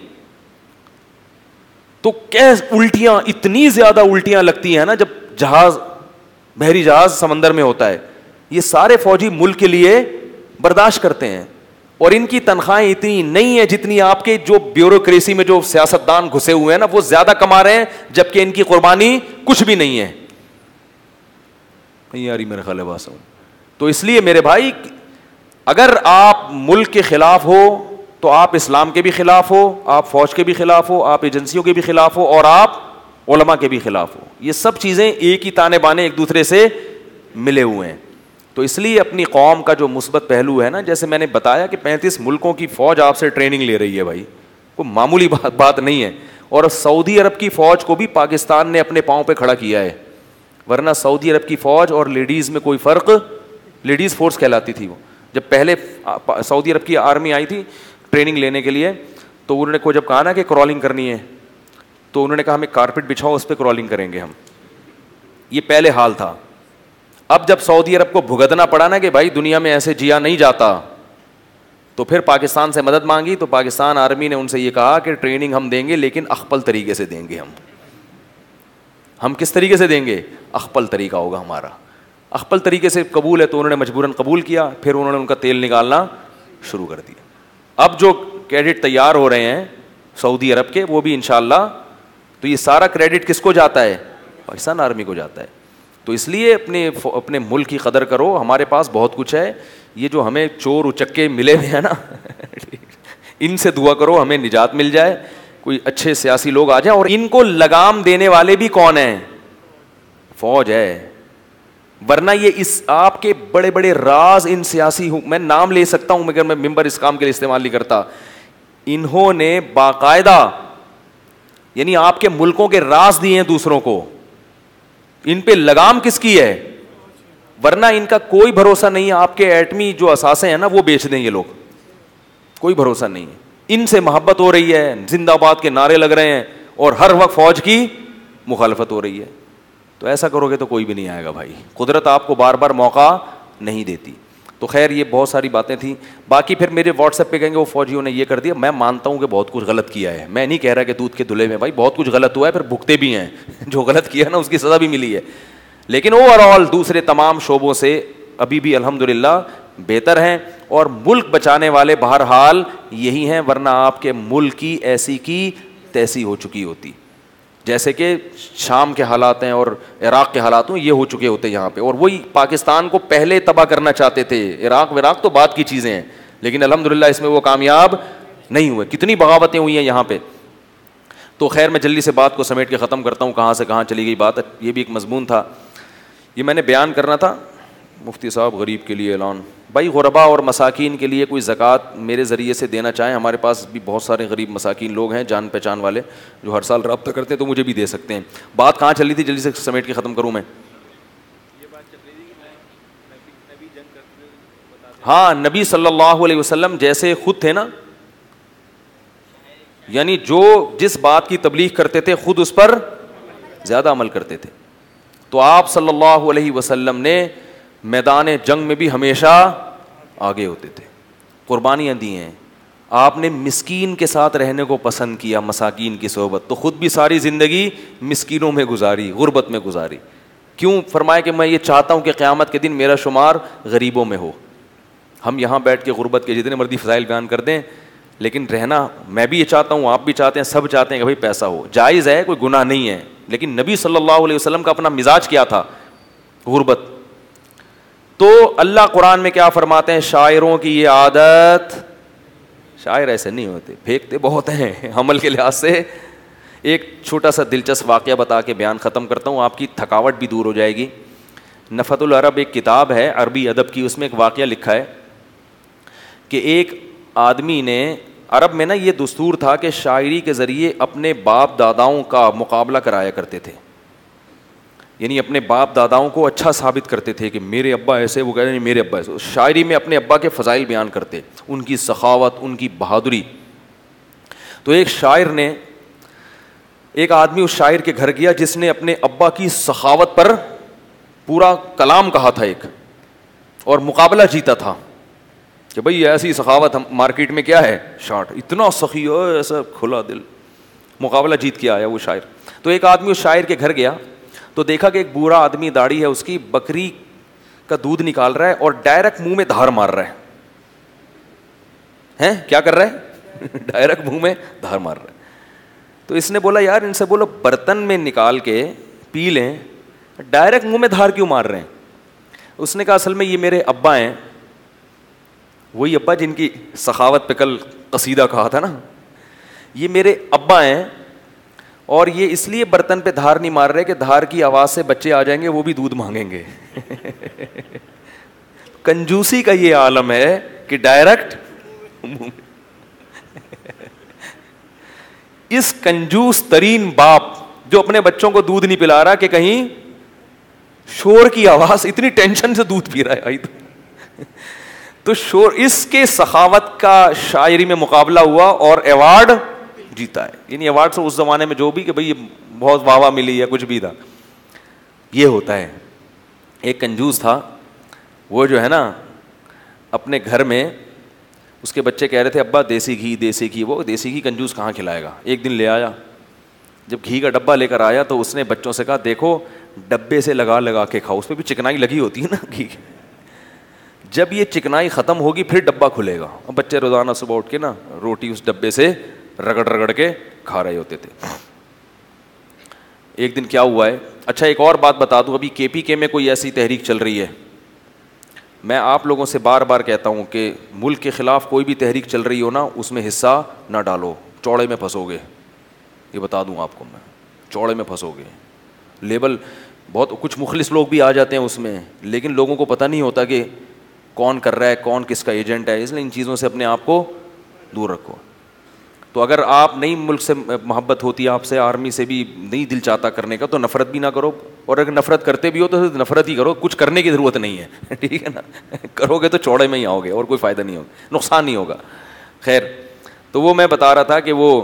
تو الٹیاں, اتنی زیادہ الٹیاں لگتی ہیں نا جب جہاز, بحری جہاز سمندر میں ہوتا ہے. یہ سارے فوجی ملک کے لیے برداشت کرتے ہیں, اور ان کی تنخواہیں اتنی نہیں ہیں جتنی آپ کے جو بیوروکریسی میں جو سیاستدان گھسے ہوئے ہیں نا وہ زیادہ کما رہے ہیں, جبکہ ان کی قربانی کچھ بھی نہیں ہے. نہیں یاری میرے خیال ہے. تو اس لیے میرے بھائی اگر آپ ملک کے خلاف ہو تو آپ اسلام کے بھی خلاف ہو, آپ فوج کے بھی خلاف ہو, آپ ایجنسیوں کے بھی خلاف ہو, اور آپ علماء کے بھی خلاف ہو. یہ سب چیزیں ایک ہی تانے بانے ایک دوسرے سے ملے ہوئے ہیں. تو اس لیے اپنی قوم کا جو مثبت پہلو ہے نا, جیسے میں نے بتایا کہ 35 ملکوں کی فوج آپ سے ٹریننگ لے رہی ہے بھائی, کوئی معمولی بات نہیں ہے. اور سعودی عرب کی فوج کو بھی پاکستان نے اپنے پاؤں پہ کھڑا کیا ہے, ورنہ سعودی عرب کی فوج اور لیڈیز میں کوئی فرق, لیڈیز فورس کہلاتی تھی وہ. جب پہلے سعودی عرب کی آرمی آئی تھی ٹریننگ لینے کے لیے, تو انہوں نے کو جب کہا نا کہ کرالنگ کرنی ہے, تو انہوں نے کہا ہمیں کارپیٹ بچھاؤ, اس پہ کرالنگ کریں گے ہم. یہ پہلے حال تھا. اب جب سعودی عرب کو بھگتنا پڑا نا کہ بھائی دنیا میں ایسے جیا نہیں جاتا, تو پھر پاکستان سے مدد مانگی. تو پاکستان آرمی نے ان سے یہ کہا کہ ٹریننگ ہم دیں گے لیکن اخپل طریقے سے دیں گے. ہم کس طریقے سے دیں گے؟ اخپل طریقہ ہوگا ہمارا. اخپل طریقے سے قبول ہے تو انہوں نے مجبوراً قبول کیا, پھر انہوں نے ان کا تیل نکالنا شروع کر دیا. اب جو کریڈٹ تیار ہو رہے ہیں سعودی عرب کے, وہ بھی انشاءاللہ, تو یہ سارا کریڈٹ کس کو جاتا ہے؟ پاکستان آرمی کو جاتا ہے. تو اس لیے اپنے ملک کی قدر کرو. ہمارے پاس بہت کچھ ہے. یہ جو ہمیں چور اچکے ملے ہوئے ہیں نا, ان سے دعا کرو ہمیں نجات مل جائے, کوئی اچھے سیاسی لوگ آ جائیں. اور ان کو لگام دینے والے بھی کون ہیں؟ فوج ہے. ورنہ یہ اس آپ کے بڑے بڑے راز ان سیاسی میں نام لے سکتا ہوں مگر میں ممبر اس کام کے لیے استعمال نہیں کرتا. انہوں نے باقاعدہ یعنی آپ کے ملکوں کے راز دیے ہیں دوسروں کو. ان پہ لگام کس کی ہے؟ ورنہ ان کا کوئی بھروسہ نہیں ہے. آپ کے ایٹمی جو اثاثے ہیں نا وہ بیچ دیں یہ لوگ, کوئی بھروسہ نہیں ہے. ان سے محبت ہو رہی ہے, زندہ باد کے نعرے لگ رہے ہیں, اور ہر وقت فوج کی مخالفت ہو رہی ہے. تو ایسا کرو گے تو کوئی بھی نہیں آئے گا بھائی. قدرت آپ کو بار بار موقع نہیں دیتی. تو خیر یہ بہت ساری باتیں تھیں. باقی پھر میرے واٹس ایپ پہ کہیں گے وہ فوجیوں نے یہ کر دیا. میں مانتا ہوں کہ بہت کچھ غلط کیا ہے, میں نہیں کہہ رہا کہ دودھ کے دھلے میں, بھائی بہت کچھ غلط ہوا ہے, پھر بھگتے بھی ہیں. جو غلط کیا ہے نا اس کی سزا بھی ملی ہے. لیکن اوور آل دوسرے تمام شعبوں سے ابھی بھی الحمدللہ بہتر ہیں, اور ملک بچانے والے بہرحال یہی ہیں. ورنہ آپ کے ملک کی ایسی کی تیسی ہو چکی ہوتی, جیسے کہ شام کے حالات ہیں اور عراق کے حالات ہیں, یہ ہو چکے ہوتے یہاں پہ. اور وہی پاکستان کو پہلے تباہ کرنا چاہتے تھے. عراق تو بعد کی چیزیں ہیں, لیکن الحمدللہ اس میں وہ کامیاب نہیں ہوئے. کتنی بغاوتیں ہوئی ہیں یہاں پہ. تو خیر میں جلدی سے بات کو سمیٹ کے ختم کرتا ہوں, کہاں سے کہاں چلی گئی بات. یہ بھی ایک مضمون تھا, یہ میں نے بیان کرنا تھا. مفتی صاحب غریب کے لیے اعلان, بھائی غربا اور مساکین کے لیے کوئی زکوٰۃ میرے ذریعے سے دینا چاہیں. ہمارے پاس بھی بہت سارے غریب مساکین لوگ ہیں جان پہچان والے جو ہر سال رابطہ کرتے ہیں, تو مجھے بھی دے سکتے ہیں. بات کہاں چلی تھی, جلدی سے سمیٹ کے ختم کروں میں. ہاں نبی صلی اللہ علیہ وسلم جیسے خود تھے نا, یعنی جو جس بات کی تبلیغ کرتے تھے خود اس پر زیادہ عمل کرتے تھے. تو آپ صلی اللہ علیہ وسلم نے میدان جنگ میں بھی ہمیشہ آگے ہوتے تھے, قربانیاں دی ہیں. آپ نے مسکین کے ساتھ رہنے کو پسند کیا, مساکین کی صحبت, تو خود بھی ساری زندگی مسکینوں میں گزاری, غربت میں گزاری. کیوں؟ فرمایا کہ میں یہ چاہتا ہوں کہ قیامت کے دن میرا شمار غریبوں میں ہو. ہم یہاں بیٹھ کے غربت کے جتنے مرضی فضائل بیان کر دیں, لیکن رہنا میں بھی یہ چاہتا ہوں, آپ بھی چاہتے ہیں, سب چاہتے ہیں کہ بھائی پیسہ ہو, جائز ہے, کوئی گناہ نہیں ہے. لیکن نبی صلی اللہ علیہ وسلم کا اپنا مزاج کیا تھا, غربت. تو اللہ قرآن میں کیا فرماتے ہیں, شاعروں کی یہ عادت, شاعر ایسے نہیں ہوتے, پھینکتے بہت ہیں عمل کے لحاظ سے. ایک چھوٹا سا دلچسپ واقعہ بتا کے بیان ختم کرتا ہوں, آپ کی تھکاوٹ بھی دور ہو جائے گی. نفحۃ العرب ایک کتاب ہے عربی ادب کی, اس میں ایک واقعہ لکھا ہے کہ ایک آدمی نے, عرب میں نا یہ دستور تھا کہ شاعری کے ذریعے اپنے باپ داداؤں کا مقابلہ کرایا کرتے تھے. یعنی اپنے باپ داداؤں کو اچھا ثابت کرتے تھے کہ میرے ابا ایسے, وہ کہہ رہے ہیں میرے ابا ایسے. شاعری میں اپنے ابا کے فضائل بیان کرتے, ان کی سخاوت, ان کی بہادری. تو ایک شاعر نے, ایک آدمی اس شاعر کے گھر گیا جس نے اپنے ابا کی سخاوت پر پورا کلام کہا تھا ایک, اور مقابلہ جیتا تھا کہ بھئی ایسی سخاوت ہم مارکیٹ میں کیا ہے, شارٹ, اتنا سخی ہو, ایسا کھلا دل. مقابلہ جیت کے آیا وہ شاعر. تو ایک آدمی اس شاعر کے گھر گیا تو دیکھا کہ ایک بوڑھا آدمی, داڑھی ہے اس کی, بکری کا دودھ نکال رہا ہے اور ڈائریکٹ منہ میں دھار مار رہا ہے. کیا کر رہا ہے؟ ڈائریکٹ منہ میں دھار مار رہا ہے. تو اس نے بولا یار ان سے بولو برتن میں نکال کے پی لیں, ڈائریکٹ منہ میں دھار کیوں مار رہے ہیں؟ اس نے کہا اصل میں یہ میرے ابا ہیں, وہی ابا جن کی سخاوت پہ کل قصیدہ کہا تھا نا, یہ میرے ابا ہیں, اور یہ اس لیے برتن پہ دھار نہیں مار رہے کہ دھار کی آواز سے بچے آ جائیں گے, وہ بھی دودھ مانگیں گے. کنجوسی کا یہ عالم ہے کہ ڈائریکٹ. اس کنجوس ترین باپ جو اپنے بچوں کو دودھ نہیں پلا رہا کہ کہیں شور کی آواز, اتنی ٹینشن سے دودھ پی رہا ہے تو شور, اس کے سخاوت کا شاعری میں مقابلہ ہوا اور ایوارڈ جیتا ہے. یعنی ایوارڈ سے اس زمانے میں جو بھی کہ بھئی بہت واہ واہ ملی یا کچھ بھی تھا, یہ ہوتا ہے. ایک کنجوس تھا, وہ جو ہے نا اپنے گھر میں اس کے بچے کہہ رہے تھے ابا دیسی گھی دیسی گھی, وہ دیسی گھی کنجوس کہاں کھلائے گا. ایک دن لے آیا, جب گھی کا ڈبہ لے کر آیا تو اس نے بچوں سے کہا دیکھو ڈبے سے لگا لگا کے کھاؤ, اس پہ بھی چکنائی لگی ہوتی ہے نا گھی. جب یہ چکنائی ختم ہوگی پھر ڈبہ کھلے گا. اور بچے روزانہ صبح اٹھ کے نا روٹی اس ڈبے سے رگڑ رگڑ کے کھا رہے ہوتے تھے. ایک دن کیا ہوا ہے, اچھا ایک اور بات بتا دوں, ابھی کے پی کے میں کوئی ایسی تحریک چل رہی ہے, میں آپ لوگوں سے بار بار کہتا ہوں کہ ملک کے خلاف کوئی بھی تحریک چل رہی ہو نا, اس میں حصہ نہ ڈالو, چوڑے میں پھنسو گے. یہ بتا دوں آپ کو میں, چوڑے میں پھنسو گے. لیبل بہت کچھ مخلص لوگ بھی آ جاتے ہیں اس میں, لیکن لوگوں کو پتہ نہیں ہوتا کہ کون کر رہا ہے, کون کس کا ایجنٹ ہے, اس لیے ان چیزوں سے اپنے آپ کو دور رکھو. تو اگر آپ نئی ملک سے محبت ہوتی ہے, آپ سے آرمی سے بھی نہیں دل چاہتا کرنے کا, تو نفرت بھی نہ کرو, اور اگر نفرت کرتے بھی ہو تو نفرت ہی کرو, کچھ کرنے کی ضرورت نہیں ہے, ٹھیک ہے نا. کرو گے تو چوڑے میں ہی آؤ گے اور کوئی فائدہ نہیں ہوگا, نقصان نہیں ہوگا. خیر, تو وہ میں بتا رہا تھا کہ وہ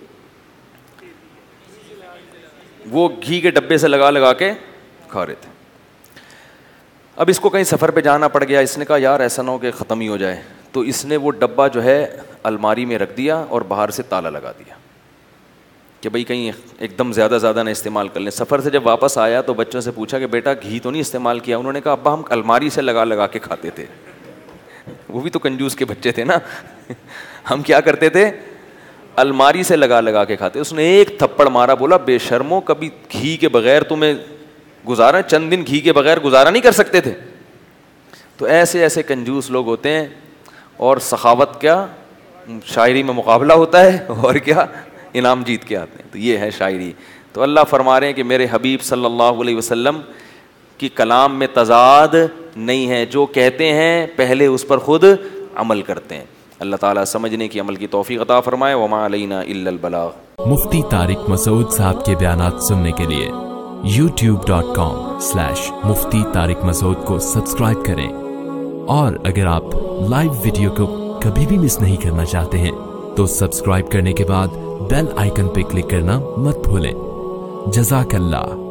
گھی کے ڈبے سے لگا کے کھا رہے تھے. اب اس کو کہیں سفر پہ جانا پڑ گیا, اس نے کہا یار ایسا نہ ہو کہ ختم ہی ہو جائے, تو اس نے وہ ڈبہ جو ہے الماری میں رکھ دیا اور باہر سے تالا لگا دیا کہ بھئی کہیں ایک دم زیادہ نہ استعمال کر لیں. سفر سے جب واپس آیا تو بچوں سے پوچھا کہ بیٹا گھی تو نہیں استعمال کیا؟ انہوں نے کہا ابا ہم الماری سے لگا کے کھاتے تھے. وہ بھی تو کنجوس کے بچے تھے نا. ہم کیا کرتے تھے؟ الماری سے لگا کے کھاتے. اس نے ایک تھپڑ مارا, بولا بے شرمو, کبھی گھی کے بغیر تمہیں گزارا, چند دن گھی کے بغیر گزارا نہیں کر سکتے تھے؟ تو ایسے کنجوس لوگ ہوتے ہیں. اور سخاوت کیا شاعری میں مقابلہ ہوتا ہے, اور کیا انعام جیت کے آتے ہیں. تو یہ ہے شاعری. تو اللہ فرما رہے ہیں کہ میرے حبیب صلی اللہ علیہ وسلم کی کلام میں تضاد نہیں ہے, جو کہتے ہیں پہلے اس پر خود عمل کرتے ہیں. اللہ تعالیٰ سمجھنے کی عمل کی توفیق عطا فرمائے. وما علینا الا البلاغ. مفتی طارق مسعود صاحب کے بیانات سننے کے لیے youtube.com/مفتی طارق مسعود کو سبسکرائب کریں, اور اگر آپ لائیو ویڈیو کو کبھی بھی مس نہیں کرنا چاہتے ہیں تو سبسکرائب کرنے کے بعد بیل آئیکن پہ کلک کرنا مت بھولیں. جزاک اللہ.